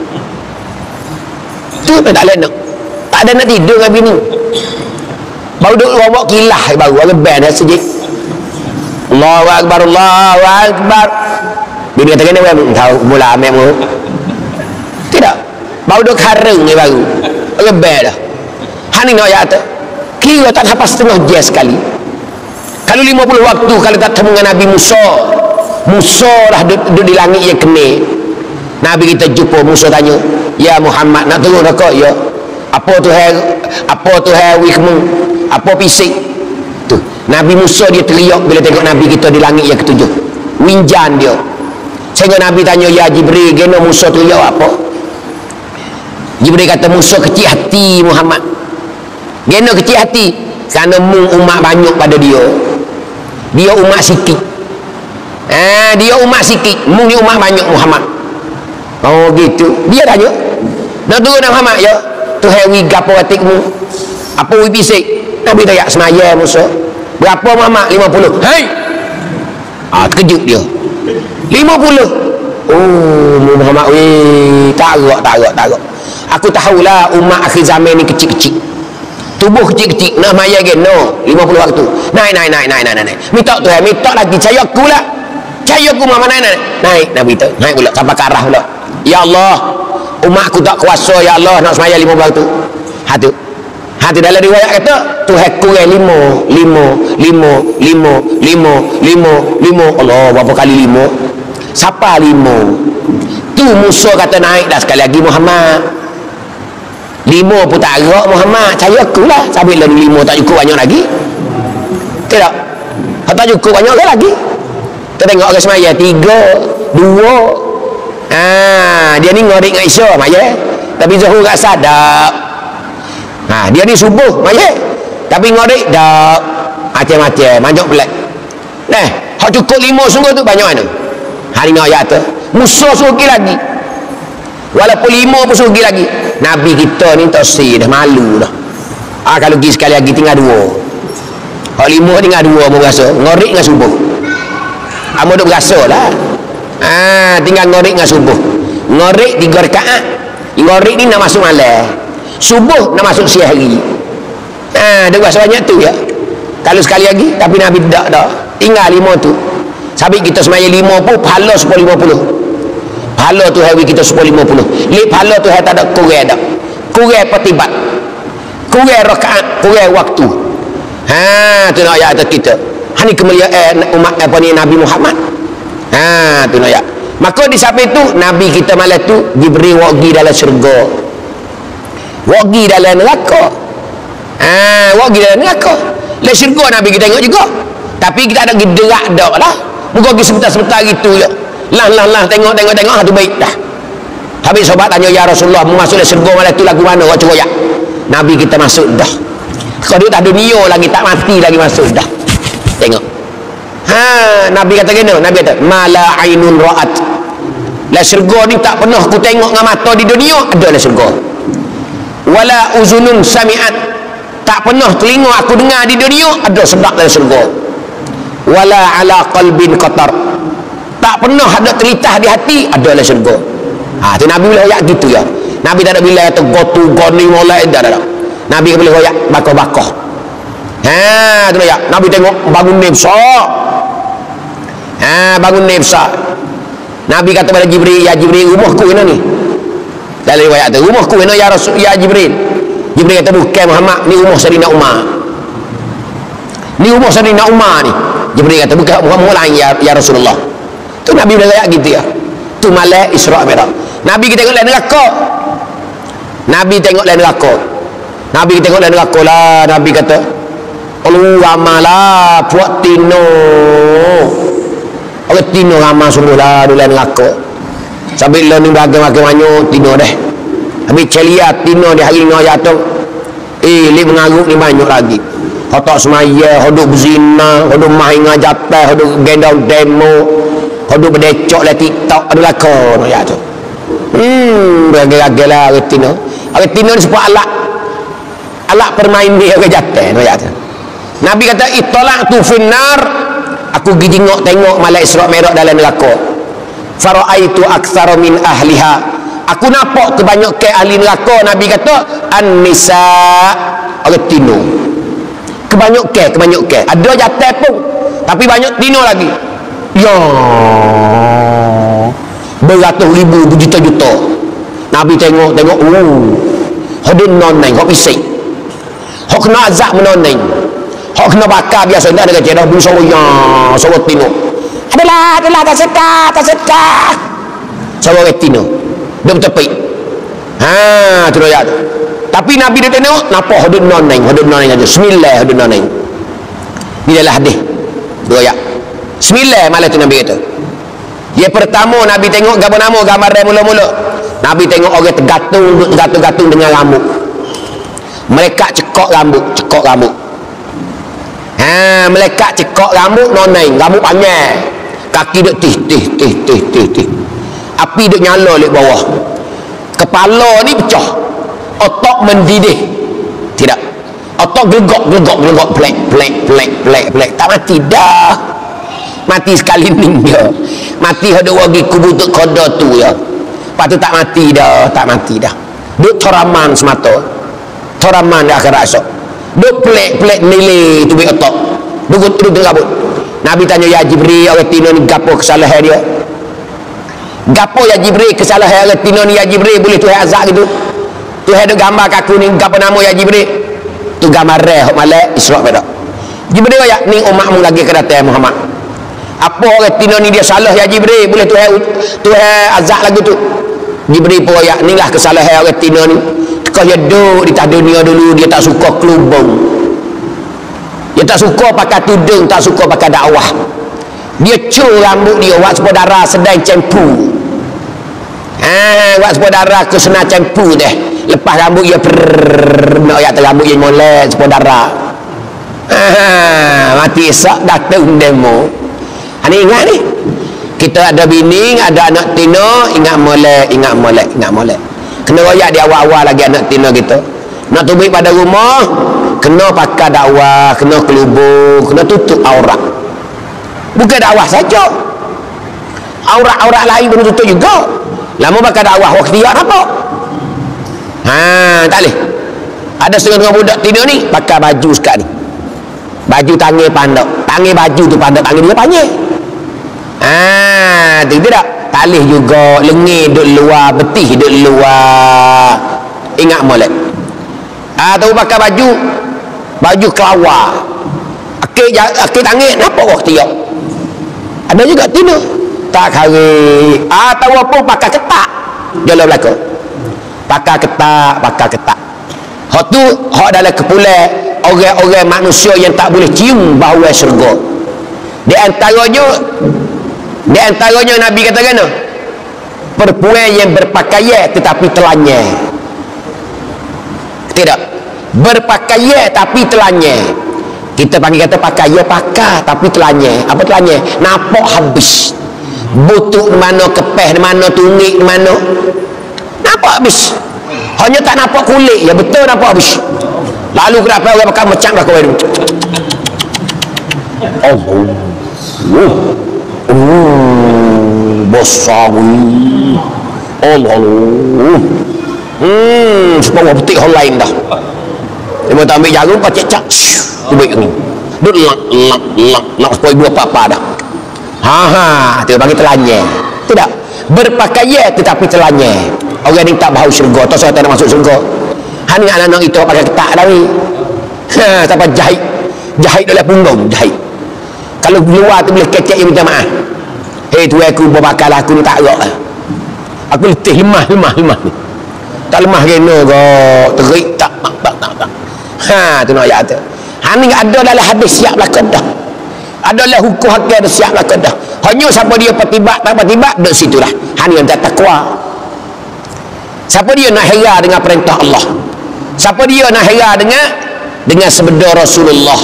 Tu tak boleh anak. Tak ada nak tidur dengan bini. Baru duduk bawa kilah baru ada band dah sejik. Allahu Akbar, Allahu Akbar. Bini kata kena tahu mula ambil mu. Tidak. Baru duduk kareng ni baru. Ada band dah. Hani nak ayat tu. Kira tak sampai setengah je sekali. Kalau 50 waktu kalau tak temu dengan Nabi Musa. Musa dah duduk di langit yang kena. Nabi kita jumpa Musa tanya, "Ya Muhammad, nak turun rokok ya?" Apa tu wikmu? Apa pisik? Tu. Nabi Musa dia teriak bila tengok Nabi kita di langit yang ketujuh. Winjan dia. Sehingga Nabi tanya, "Ya Jibril, geno Musa teriak apa?" Jibril kata, "Musa kecil hati Muhammad." Geno kecil hati kerana umat banyak pada dia. Dia umat sikit. Dia umat sikit, ni umat banyak Muhammad. Oh gitu. Dia tanya, "Nak turun Muhammad ya?" Tu hewi gapo atikmu? Apa wi bisik? Nabi tanya semaya Musa. Berapa Muhammad? 50. Hei. Terkejut dia. 50. Oh, Muhammad tak agak. Aku tahulah umat akhir zaman ni kecil-kecil. Tubuh kecil-kecil nak maya ke no 50 waktu. Naik. Minta tu minta lagi caya aku lah. Caya aku mana naik Nabi tu. Naik pula sampai ke arah pula. Ya Allah, umat aku tak kuasa ya Allah nak semaya 50 waktu. Hati dalam riwayat kata Tuhan kurang 5. Allah, berapa kali 5? Siapa 5? Tu Musa kata naik dah sekali lagi Muhammad. 5 pun tak agak Muhammad. Cari aku lah. Sambil 5 tak cukup banyak lagi. Tidak. Tak cukup banyak lagi. Kita tengok orang semaya 3, 2. Dia ni ngorik dengan Isya maya. Tapi Zuhur tak sadap. Dia ni subuh maya. Tapi ngorik dak. Macam-macam. Banyak pelik. Hak cukup 5 sungguh tu banyak mana? Hari ni ayat tu. Musa suruh pergi lagi. Walaupun 5 pun suruh pergi lagi. Nabi kita ni tak si dah malu dah. Kalau pergi sekali lagi tinggal 2. Hak 5 tinggal 2 mau berasa. Ngorik dengan subuh. Kamu duk berasa lah. Tinggal ngorik dengan subuh. Ngorik 3 rakaat. Ngorik ni nak masuk malam. Subuh nak masuk siang hari. Dia berasa banyak tu ya. Kalau sekali lagi tapi Nabi tak dah. Tinggal 5 tu. Sabit kita semaya 5 pun pahala 10-50. Pahala tu hari kita 10-50. Lip pahala tu hari tak ada kurang dak. Kurang pertibat. Kurang rakaat, kurang waktu. Tu nak ayat kita. Hani kemuliaan umat apa ni Nabi Muhammad. Tu nak ayat. Maka di saat itu Nabi kita malam tu Jibril wagi dalam syurga. Wagi dalam neraka. Wagi dalam neraka. Dalam syurga Nabi kita tengok juga. Tapi kita ada gerak dak lah. Muka pergi sebentar-sebentar gitu je. Lah tengok tu baik dah. Habis sahabat tanya ya Rasulullah mau masuk dalam syurga malam tu lagu mana awak cuba ya. Nabi kita masuk dah. Kalau dia tak dunia lagi tak mati lagi masuk dah. Tengok. Nabi kata gini, Nabi kata mala ainun ra'at. La syurga ni tak pernah aku tengok dengan mata di dunia ada dalam syurga. Wala uzunun sami'at. Tak pernah telinga aku dengar di dunia ada sedap dalam syurga. Wala ala qalbin qatar. Tak pernah ada teritah di hati ada dalam syurga. Tu Nabi boleh royak gitu ya. Nabi tak ada bila kata gotu goni molek dah. Nabi boleh royak bakah-bakah. Tu ya. Nabi tengok bangun ni besar. Bangun ni besar. Nabi kata pada Jibril, ya Jibril rumahku ini ni. Dalam riwayat tu rumahku ini ya Rasul ya Jibril. Jibril kata bukan Muhammad, ni rumah Sayyidina Umar. Ni rumah Sayyidina Umar ni. Jibril kata bukan Muhammad lain ya Rasulullah. Tu Nabi dah ayat gitu ya. Tu malam Isra Mi'raj. Nabi kita tengok lain neraka. Nabi tengok lain neraka. Nabi tengok lain neraka lah. Nabi kata Allah ramalah puak tino. Orang tino ramah sungguh lah dulu neraka. Sampai lo ni beragam-agam banyak tino dah. Habis celia tino di hari ni jatuh. Li mengaruk ni banyak lagi. Hotak semaya, hodok berzina, hodok main ngajapah, hodok gendong demo, hodok berdecok lah TikTok, ada lakon jatuh. Beragam-agam lah orang tino. Orang tino ni sebuah alat permain dia orang jatuh. Nabi kata ittala'tu finnar, aku pergi tengok malaikat Isra Mi'raj dalam neraka. Fara'aitu aktsara min ahliha, aku nampak kebanyakan ahli neraka. Nabi kata an-nisa, orang tino. Kebanyakan ada jatuh pun, tapi banyak tino lagi. Ya, beratus ribu, berjuta-juta. Nabi tengok hodin noneng, hok pisik, hok kena azab menoneng, hok kena bakar biasa. Tak ada kecil dah bung sorot tino. Adalah tak sedar sorot tino dia bertepik. Tu dia tu. Tapi Nabi dia tengok nampak hodin noneng aja. Bismillah hodin noneng. Ni adalah hadis dua ayat. Bismillah malah tu Nabi kata. Dia pertama Nabi tengok gambar dia mula-mula. Nabi tengok orang tergantung dengan rambut. Mereka cekok rambut. Melekat cekok rambut noneng, rambut panjang. Kaki duk tih. Api duk nyala di bawah. Kepala ni pecah. Otak mendidih. Tidak. Otak gelegok plek. Tak mati dah. Mati sekali ning dia. Mati ada wagi kubur tu koda tu ya. Lepas tu tak mati dah. Duk toraman semata. Toraman dah akhirat esok. Duk plek nilai tu be otak. Duk rambut. Nabi tanya ya Jibril, orang tino ni gapo kesalahan dia? Gapo ya Jibril kesalahan orang tino ni ya Jibril boleh Tuhan azab gitu? Tuhan ada gambar kaku ni gapo nama ya Jibril? Tu gambar hok malak Isra Mi'raj. Jibril ya ni umatmu lagi ke datang Muhammad. Apa orang tino ni dia salah ya Jibril boleh Tuhan azab lagi tu? Jibril pun ya ni lah kesalahan orang tino ni. Kau dia duduk di atas dunia dulu, dia tak suka kelubung. Dia tak suka pakai tudung, tak suka pakai dakwah. Dia cur rambut dia, wak sepuluh darah sedang cempu. Wak sepuluh darah ke senang cempu deh. Lepas rambut dia nak ya rambut dia molek sepuluh darah. Mati esok datang demo. Ini ingat ni. Kita ada bini, ada anak tino, ingat molek. Kena royak di awal-awal lagi anak tino kita. Nak tubik pada rumah, kena pakai dakwah, kena kelubung, kena tutup aurat. Bukan dakwah saja, aurat lain pun tutup juga. Lama pakai dakwah waktu dia apa? Tak boleh. Ada setengah budak tino ni pakai baju sekat ni, baju tangan pandok, tangan baju tu pandok, tangan dia panjang. Tidak tak boleh juga. Lengan duduk luar, betih duduk luar. Ingat molek. Tahu pakai baju kelawar, akik tangan nampak waktu dia. Ada juga tino tak hari. Tahu apa pakai ketak jalan belakang, pakai ketak. Hak tu hak dalam kepulan orang-orang manusia yang tak boleh cium bau syurga. Di antaranya Nabi kata kena perempuan yang berpakaian tetapi telanjang. Tidak, berpakaian tapi telanjang. Kita panggil kata pakaian tapi telanjang. Apa telanjang? Nampak habis. Butuk mana, kepeh mana, tungik mana, nampak habis. Hanya tak nampak kulit. Ya betul nampak habis. Lalu kenapa orang pakai macam dah kau itu? Besar. Sepuluh petik hal lain dah. Dia tak ambil jarum pakai cak tubik ni duduk lak supaya ibu apa-apa dah. Dia bagi telanjang. Tidak, berpakaian tetapi telanjang. Orang ni tak bau syurga, tak saya tak nak masuk syurga. Ni anak-anak itu pakai ketak dah ni. Sampai jahit dalam punggung, jahit. Kalau keluar tu boleh kecek yang minta maaf. Tuan aku berbakal aku ni tak gerak. Aku letih lemah ni. Tak lemah kena ke terik tak. Tu nak ayat tu. Hani ada dalam hadis siap belakang dah. Ada dalam hukum hakim dah siap belakang dah. Hanya siapa dia petibat tak petibat duduk situlah. Hani yang tak takwa. Siapa dia nak hera dengan perintah Allah? Siapa dia nak hera dengan sabda Rasulullah?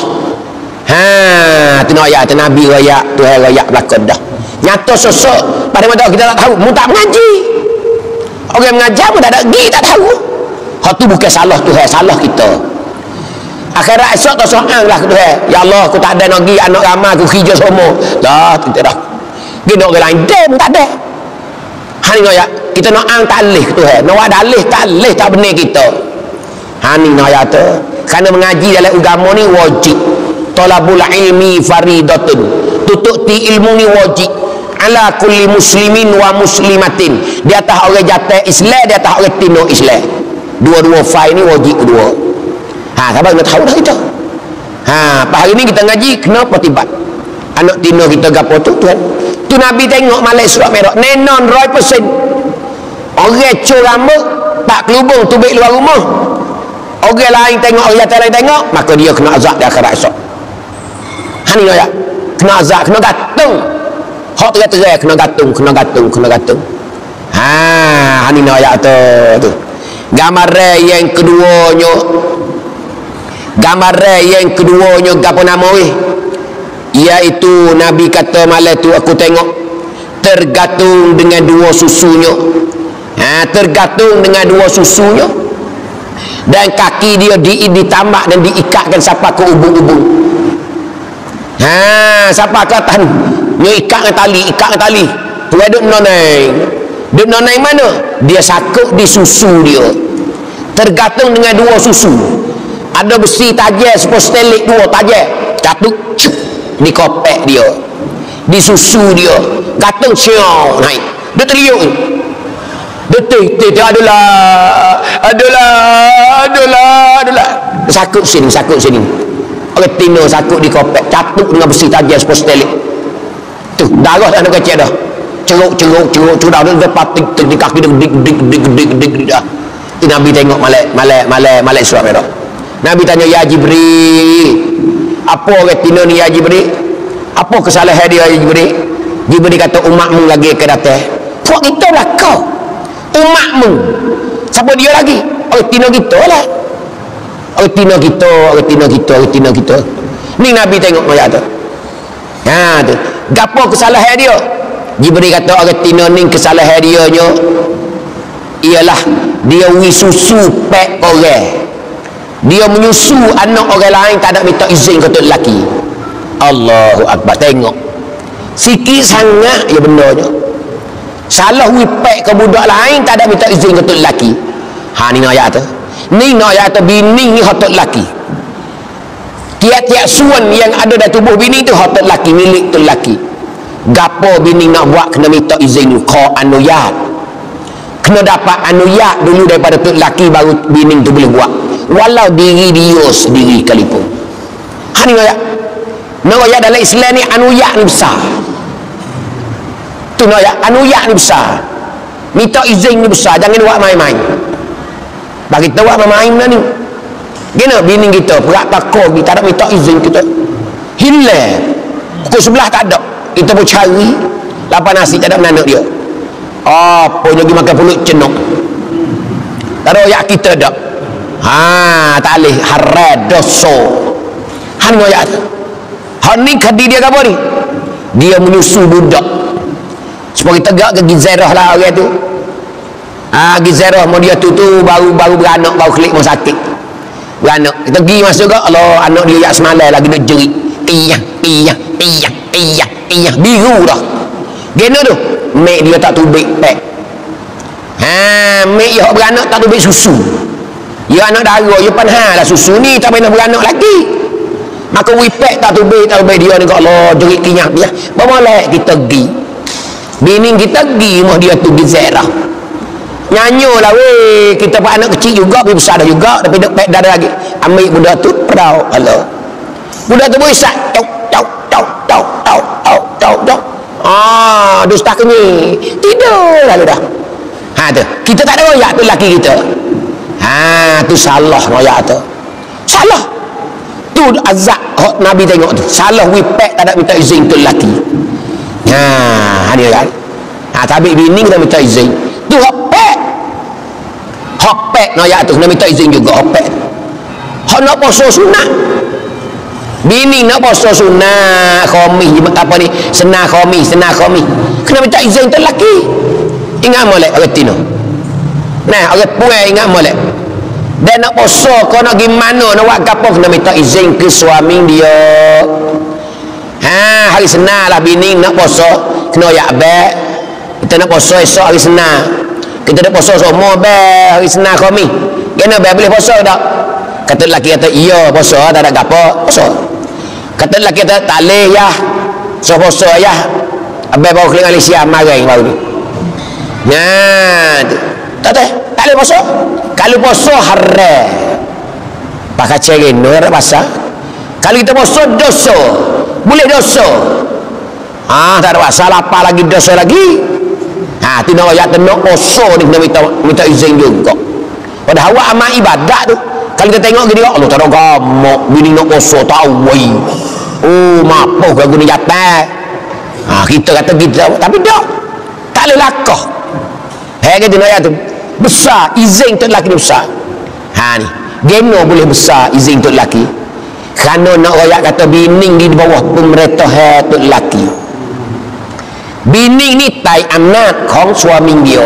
Tu nak ayat Nabi raya, Tuhan raya belakang dah. Nyata sosok pada mata kita tak tahu, mu tak mengaji. Orang mengajar pun tak ada gi, tak tahu. Hak tu bukan salah Tuhan, salah kita. Akhirat esok tak soal lah Tuhan. Ya Allah, aku tak ada nak gi anak ramai aku kerja semua. Dah, tidak dah. Gi nak orang lain dem tak ada. Hani ayat kita nak ang talih Tuhan. Nak dalih talih tak benar kita. Hani ayat tu. Kerana mengaji dalam agama ni wajib. Talabul ilmi faridatun. Tutuk ti ilmu ni wajib ala kulli muslimin wa muslimatin. Di atas orang jatuh Islam, di atas orang tino Islam. Dua-dua fai ni wajib kedua. Sabar nak tahu dah kita. Hari ni kita ngaji kena petibat. Anak tino kita gapo tu Tuhan. Tu Nabi tengok malai surat merah. Nenon 100%. Orang cur rambut tak kelubung tubik luar rumah. Orang lain tengok, orang jatuh lain tengok, maka dia kena azab di akhirat esok. Hani ya. Kena azab, kena gantung. Hak terai-terai kena gantung. Hani nak ayat tu. Gambar yang keduanya gapo nama iaitu Nabi kata malam tu aku tengok tergantung dengan dua susunya. Tergantung dengan dua susunya. Dan kaki dia ditambak dan diikatkan sampai ke ubung-ubung. Siapa kata ni ikat dengan tali tu duduk nonai mana dia sakut di susu dia, tergantung dengan dua susu. Ada besi tajam spostelik dua tajam jatuh di kopek dia, di susu dia gantung ciao naik dia teriuk detik adalah sakut sini orang tino sakut di kopek catuk dengan besi tajam spostelik tu darah tak ada kecil dah ceruk dah depan di kaki dik dah. Tu Nabi tengok malai surat merah. Nabi tanya ya Jibril, apa orang tino ni ya Jibril? Apa kesalahan dia ya Jibril? Jibril kata umatmu lagi ke datang. Puak kita lah kau, umatmu. Siapa dia lagi? Orang tino kita lah. Orang tino kita. Ni Nabi tengok ayat tu. Tu. Gapo kesalahan dia? Jibril kata orang tino ni kesalahan dia ialah dia susu pek orang. Dia menyusu anak orang lain tak ada minta izin kepada lelaki. Allahu Akbar. Tengok sikit sangat ya benarnya. Salah wipek ke budak lain tak ada minta izin kepada lelaki. Ni ayat tu. Ni ayat tu bini ni hak lelaki. Tiap-tiap suan yang ada dalam tubuh bini tu hak lelaki, milik tu lelaki. Gapo bini nak buat kena minta izin dulu, kau anuyat. Kena dapat anuyat dulu daripada tu lelaki baru bini tu boleh buat. Walau diri dia sendiri kalipun. Ni ayat. Ayat dalam Islam ni anuyat ni besar. Tu ayat anuyat ni besar. Minta izin ni besar, jangan buat main-main. Bagi tahu buat main-main dah ni. Gina bini kita perak takut kita tak minta izin kita. Hilang. Pukul 11 tak ada. Kita pun cari lapar nasi tak ada menanak dia. Apa lagi makan pulut cenok. Tak ada ayat kita dak. Tak boleh haram dosa. Ni ayat. Ni kadi dia apa ni? Dia menyusu budak. Supaya kita tegak ke Gizairah lah orang tu. Gizairah mau dia tu baru beranak, baru klik mau sakit. Beranak. Kita pergi masuk ke Allah, anak dia yak semalam lagi nak jerit. Iya, biru dah. Gena tu, mek dia tak tubik pek. Mek dia beranak tak tubik susu. Ya anak dara, ya panha lah susu ni tak pernah beranak lagi. Maka wipek tak tubik dia ni kat Allah, jerit kinyah dia. Bermolek kita pergi. Bini kita pergi rumah dia tu Gizairah. Nyanyo lah weh, kita buat anak kecil juga, pergi besar dah juga, tapi pek dah lagi. Ambil budak tu pedau Allah. Budak tu berisap cau. Dusta kenyi tidur lalu dah. Tu kita tak ada royak tu laki kita. Tu salah royak tu. Salah tu tu azab Nabi tengok tu salah wipek tak ada minta izin tu lelaki. Ni kan tapi bini kita minta izin tu hopek noyak tu kena minta izin juga hopek nak puasa sunat bini nak puasa sunat khamis apa ni senah khamis kena minta izin tu lelaki. Ingat molek orang tino orang puai ingat molek dan nak puasa kau nak gimana nak buat apa kena minta izin ke suami dia. Hari senang lah bini nak puasa kena ayak abek kita nak puasa esok hari senang kita nak puasa semua hari senang kami kena boleh puasa tak kata lelaki kata iya puasa tak ada apa puasa kata lelaki kata tak boleh ya so puasa ya abek baru keling Malaysia marah baru ni tak boleh puasa kalau puasa haram pakai cerin no ada pasal kalau kita puasa dosa boleh dosa tak ada masalah apa lagi dosa lagi tu nak ayat nak puasa ni kena minta izin juga pada awak amal ibadat tu kalau kita tengok gini Allah tak ada gamak bini nak puasa tahu maaf kau guna jatah kita kata kita tapi tak boleh lakah kita nak ayat tu besar izin tu lelaki ni besar ni geno boleh besar izin tu lelaki kerana nak rakyat kata bining di bawah pemerintah tu lelaki bining ni tai anakของsuami dia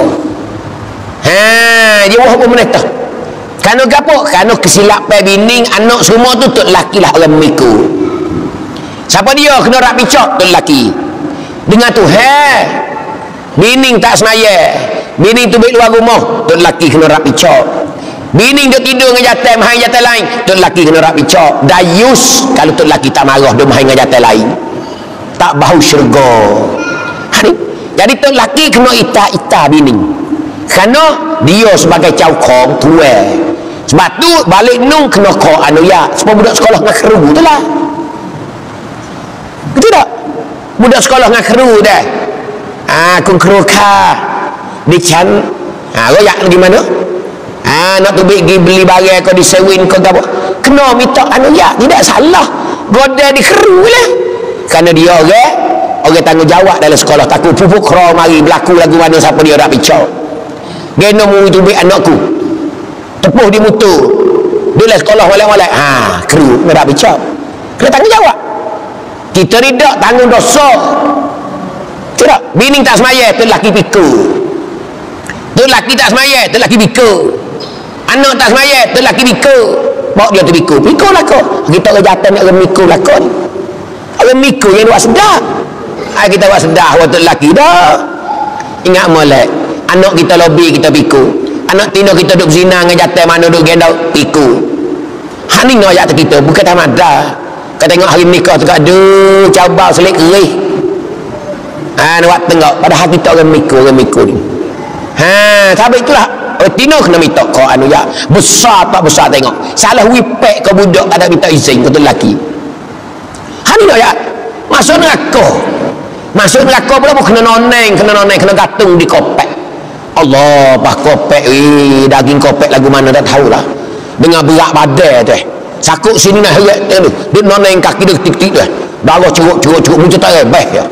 dia bawah pemerintah kerana apa? Kerana kesilapan bining anak semua tu lelaki lah orang mikul siapa dia kena rak picok tu lelaki dengan tu bining tak semaya bining tu baik luar rumah tu lelaki kena rak picok bini dia tidur dengan jantan mahal jantan lain tu lelaki kena rak picok dayus kalau tu lelaki tak marah dia mahal dengan jantan lain tak bau syurga jadi tu lelaki kena ita bini kerana dia sebagai cawkong tua sebab tu balik nung kena kau ya sebab budak sekolah dengan keru tu lah betul tak budak sekolah dengan keru dah kung keru ka di can royak gimana nak tu pergi beli barang kau disewin kau apa kena minta ya tidak salah goda di keru lah kerana dia orang tanggungjawab dalam sekolah takut pupuk kera mari berlaku lagu mana siapa dia nak picau gena mu itu baik anakku tepuh di mutu dia lah sekolah walak-walak keru nak picau kena tanggungjawab kita tidak tanggung dosa tidak bini tak semaya tu lelaki pikul tu lelaki tak semaya tu lelaki pikul anak tak semaya tu lelaki pikul bawa dia tu pikul lah kau kita orang jatuh nak orang mikul lah kau orang mikul yang buat sedap kita buat sedap waktu lelaki dah ingat molek anak kita lobby kita pikul anak tino kita duduk zina dengan jatuh mana duduk gendau pikul ni nak ayat kita bukan tamat dah kau tengok hari nikah tu aduh cabar selik kerih nak buat tengok padahal kita orang mikul ni tapi itulah tino kena minta kau ya besar tak besar tengok salah wipek kau budak ada minta izin kau tu lelaki ni nak ya masuk neraka pula kena noneng kena gantung di kopek Allah bah kopek daging kopek lagu mana dah tahulah dengan berat badan tu sakut sini nak hayat tu dia noneng kaki dia tik-tik tu darah curuk muncul tak rebeh ya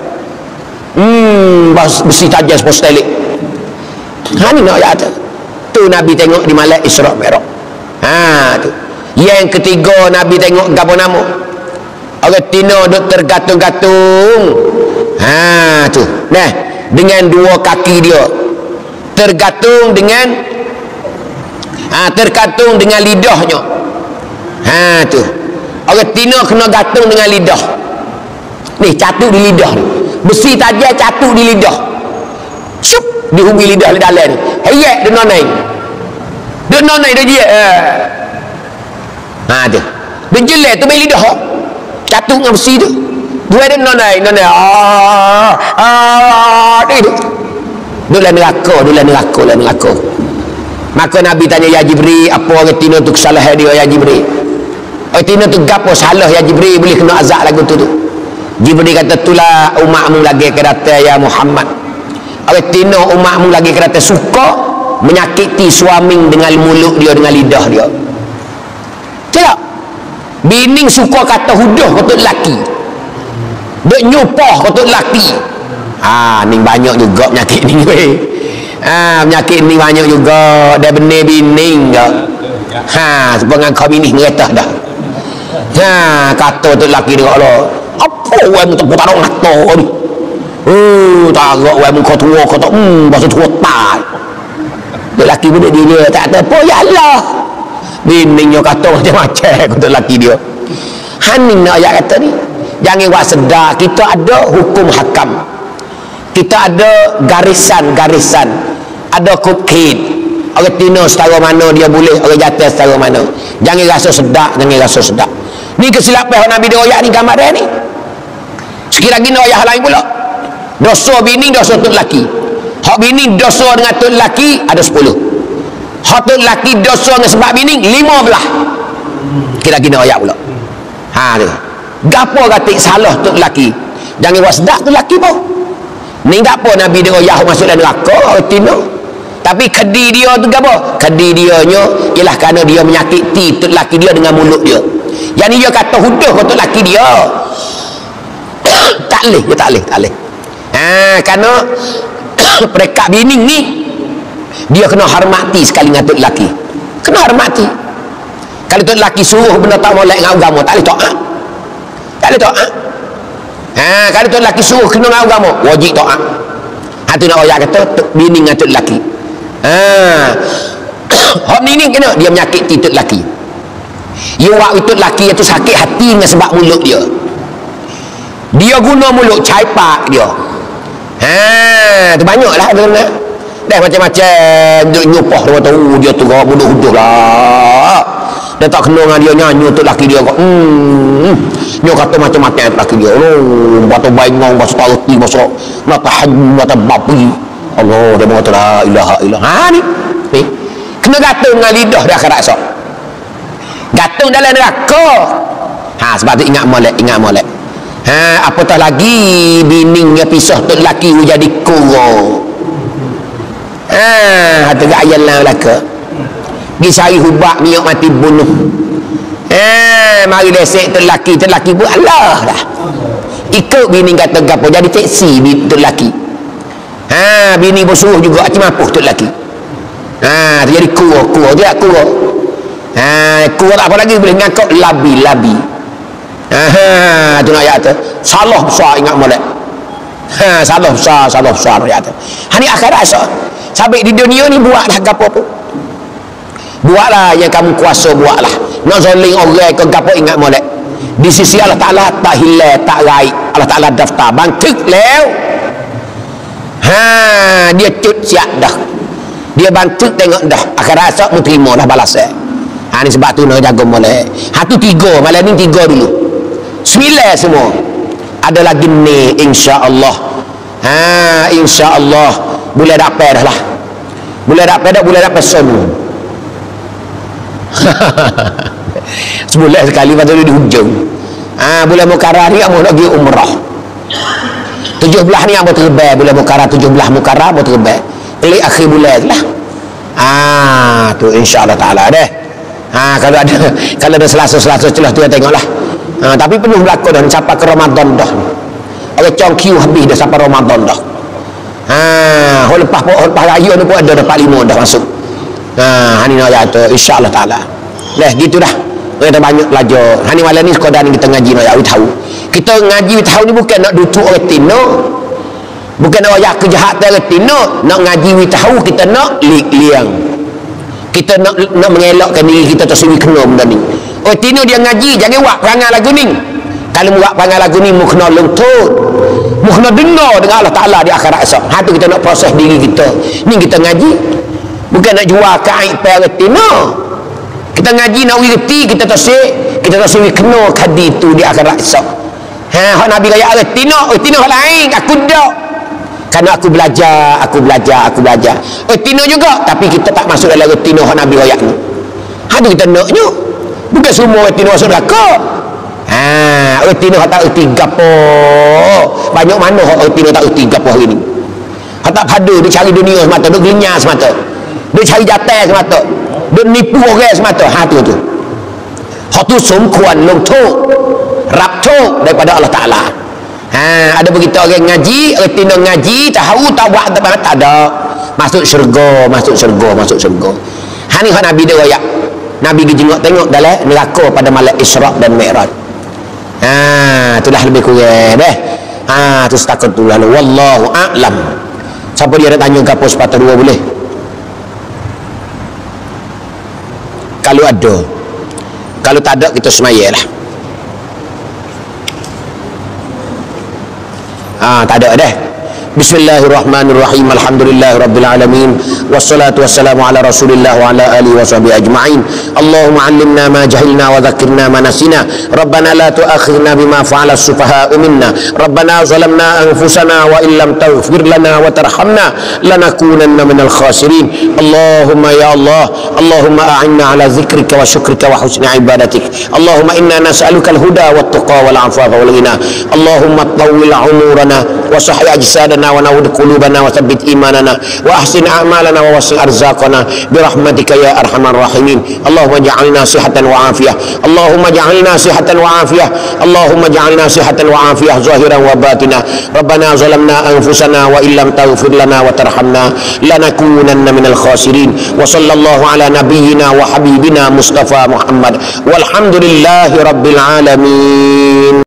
besi tajam sepuluh stelik ni nak ayat tu Nabi tengok di malam Isra' Mi'raj tu yang ketiga Nabi tengok apa nama orang tino duk tergatung-gatung tu dengan dua kaki dia tergantung dengan lidahnya tu orang tino kena gantung dengan lidah ni catuk di lidah ni besi tajam catuk di lidah syup dihubungi lidah di dalam ni hayat dia noneng dia dia tu dia jelek tu main lidah catuk dengan besi tu dua dia noneng dia dalam neraka maka Nabi tanya ya Jibril apa orang tino tu kesalahan dia ya Jibril orang tino tu gapo salah ya Jibril boleh kena azab lagu tu Jibril kata itulah umatmu lagi kerata ya Muhammad orang tino umatmu lagi kerata suka menyakiti suami dengan mulut dia dengan lidah dia tidak Bini suka kata huduh kata lelaki, duk nyupah kata lelaki. Ni banyak juga penyakit ni weh. Penyakit ni banyak juga. Dia benih bini ke. Sebenarnya kau bini mereka dah. Kata tu lelaki dia Allah, apa weh mu tak taruh ngato ni. Taruh weh mu kau tua kata bahasa tua tak. Lelaki pun dia tak ada apa ya Allah. Bininya kata macam-macam kata lelaki dia. Haning nak ayat kata ni. Jangan buat sedar, kita ada hukum hakam. Kita ada garisan-garisan. Ada kukid. Orang tino setara mana dia boleh, orang jatuh setara mana. Jangan rasa sedar, jangan rasa sedar. Ni kesilapan Nabi dia royak ni gambar dia ni. Sikit lagi nak ayat lain pula. Dosa bini, dosa tok lelaki. Hak bini dosa dengan tok lelaki ada 10. Hak tok lelaki dosa dengan sebab bini 15. Sikit lagi nak ayat pula. Tu. Gapo kata salah tok lelaki. Jangan buat sedar tok lelaki pun. Ni gapo Nabi dia royak masuk dalam neraka tino. Tapi kedi dia tu gapo? Kedi dia nya ialah kerana dia menyakiti tok lelaki dia dengan mulut dia. Yang ni dia kata huduh tok lelaki dia. Tak leh, dia tak leh. Kerana perekat bini ni dia kena hormati sekali dengan tok lelaki. Kena hormati. Kalau tok lelaki suruh benda tak molek dengan agama, tak boleh taat. Tak boleh taat. Kalau tok lelaki suruh kena dengan agama, wajib taat. Tu nak ayat kata bini dengan tok lelaki. Hak ni kena dia menyakiti tok lelaki. Dia buat tok lelaki itu sakit hati dengan sebab mulut dia. Dia guna mulut caipak dia. Tu banyaklah tuan-tuan. Dah macam-macam duk nyupah dia kata dia tu kau bodoh-bodoh lah. Dia tak kena dengan dia nyanyi untuk laki dia kok. Dia kata macam-macam laki dia. Batu baingong, batu tarti, batu mata haji, mata babi. Allah, dia kata la ilaha illallah. Ni. Kena gatung dengan lidah dah akhirat esok. Gatung dalam neraka. Sebab tu ingat molek. Apatah lagi bininya pisah tok lelaki jadi kurang. Hati ayat lah belaka. Pergi cari hubak minyak mati bunuh. Mari lesek tok lelaki pun Allah dah. Ikut bini kata gapo jadi teksi tok lelaki. Bini pun suruh juga macam apa tok lelaki. Jadi kurang dia kurang. Kurang tak apa lagi boleh ngakak labi. Tu nak ayat tu. Salah besar ingat molek. Salah besar ayat tu. Ni akhirat esok. Sampai di dunia ni buatlah gapo pun. Buatlah yang kamu kuasa buatlah. Nak zalim orang ke gapo ingat molek. Di sisi Allah Taala tak hilang, tak raib. Allah Taala daftar bangkit lew. Dia cut siap dah. Dia bangkit tengok dah. Akhirat esok mu terima dah balasan. Ni sebab tu nak jaga molek. Tu 3, malam ni 3 dulu. 9 semua. Ada lagi ni insya-Allah. Insya-Allah boleh dapat dah lah. Boleh dapat sonu. Sebulan sekali patut di hujung. Bulan Mukarrah ni kamu nak pergi umrah. 17 ni apa terbang bulan Mukarrah, 17 Mukarrah apa terbang. Kali akhir bulan lah. Tu insya-Allah taala deh. Kalau ada selasa celah tu tengoklah. Tapi penuh berlaku dah sampai ke Ramadan dah. Orang congkiu habis dah sampai Ramadan dah. Lepas raya ni pun ada 45 dah masuk. Ni nak ayat tu insya-Allah taala. Gitu dah. Kita banyak belajar. Ni malam ni sekadar ni kita ngaji nak ayat tahu. Kita ngaji tahu ni bukan nak duduk orang tino. Bukan nak ayat kejahatan orang tino, nak ngaji tahu kita nak liang. Kita nak mengelakkan diri kita tersendiri kena benda ni. Tino dia ngaji jangan buat perangai lagu ni. Kalau buat perangai lagu ni mu kena lentut. Mu kena dengar dengan Allah Taala di akhirat esok. Tu kita nak proses diri kita. Ni kita ngaji bukan nak jual kain per tino. Kita ngaji nak wirti kita tersendiri kena kadi tu di akhirat esok. Hak Nabi kaya tino hak lain aku dak. Kerana aku belajar. Tino juga tapi kita tak masuk dalam tino hak Nabi kaya ni. Tu kita naknya. Bukan semua tino masuk neraka. Tino tak erti gapo. Banyak mana tino tak erti gapo hari ni. Tak pada dia cari dunia semata, dia gelinyar semata. Dia cari jatah semata. Dia nipu orang semata. Tu. hak tu sungkuan long tu rap tu daripada Allah Ta'ala. Ada begitu orang ngaji, orang tindak ngaji, tahu tak buat apa, tak ada. Masuk syurga, masuk syurga, masuk syurga. Ni hak Nabi dia royak. Nabi pergi tengok dalam neraka pada malam Isra' dan Mi'raj. Itulah lebih kurang deh. Tu setakat tu lalu. Wallahu a'lam. Siapa dia nak tanya ke apa sepatah dua boleh? Kalau ada. Kalau tak ada, kita semaya lah. Tak ada dah. Bismillahirrahmanirrahim. Alhamdulillahirabbil alamin. Wassalatu wassalamu ala Rasulillah wa ala alihi washabihi ajma'in. Allahumma 'allimna ma jahilna wa dhakkirna ma nasina. Rabbana la tu'akhidhna bima fa'ala as-sufaha'u minna. Rabbana zalamna anfusana wa illam taghfir lana wa tarhamna lanakunanna minal khasirin. Allahumma ya Allah, Allahumma a'inna ala dzikrika wa syukrika wa husni ibadatik. Allahumma inna nas'aluka al-huda wat tuqa wal 'afafa wal ghina. Allahumma tawwil 'umurana wa sahhi ajsadana wa nawwir qulubana wa tsabbit imanana wa ahsin a'malana wa wasi' arzaqana bi rahmatika ya arhamar rahimin. Allahumma ja'alna sihatan wa afiyah. Allahumma ja'alna sihatan wa afiyah. Allahumma ja'alna sihatan wa afiyah zahiran wa batina. Rabbana zalamna anfusana wa illam taghfir lana wa tarhamna lanakunanna minal khasirin. Wa sallallahu ala nabiyyina wa habibina Mustafa Muhammad walhamdulillahi rabbil alamin.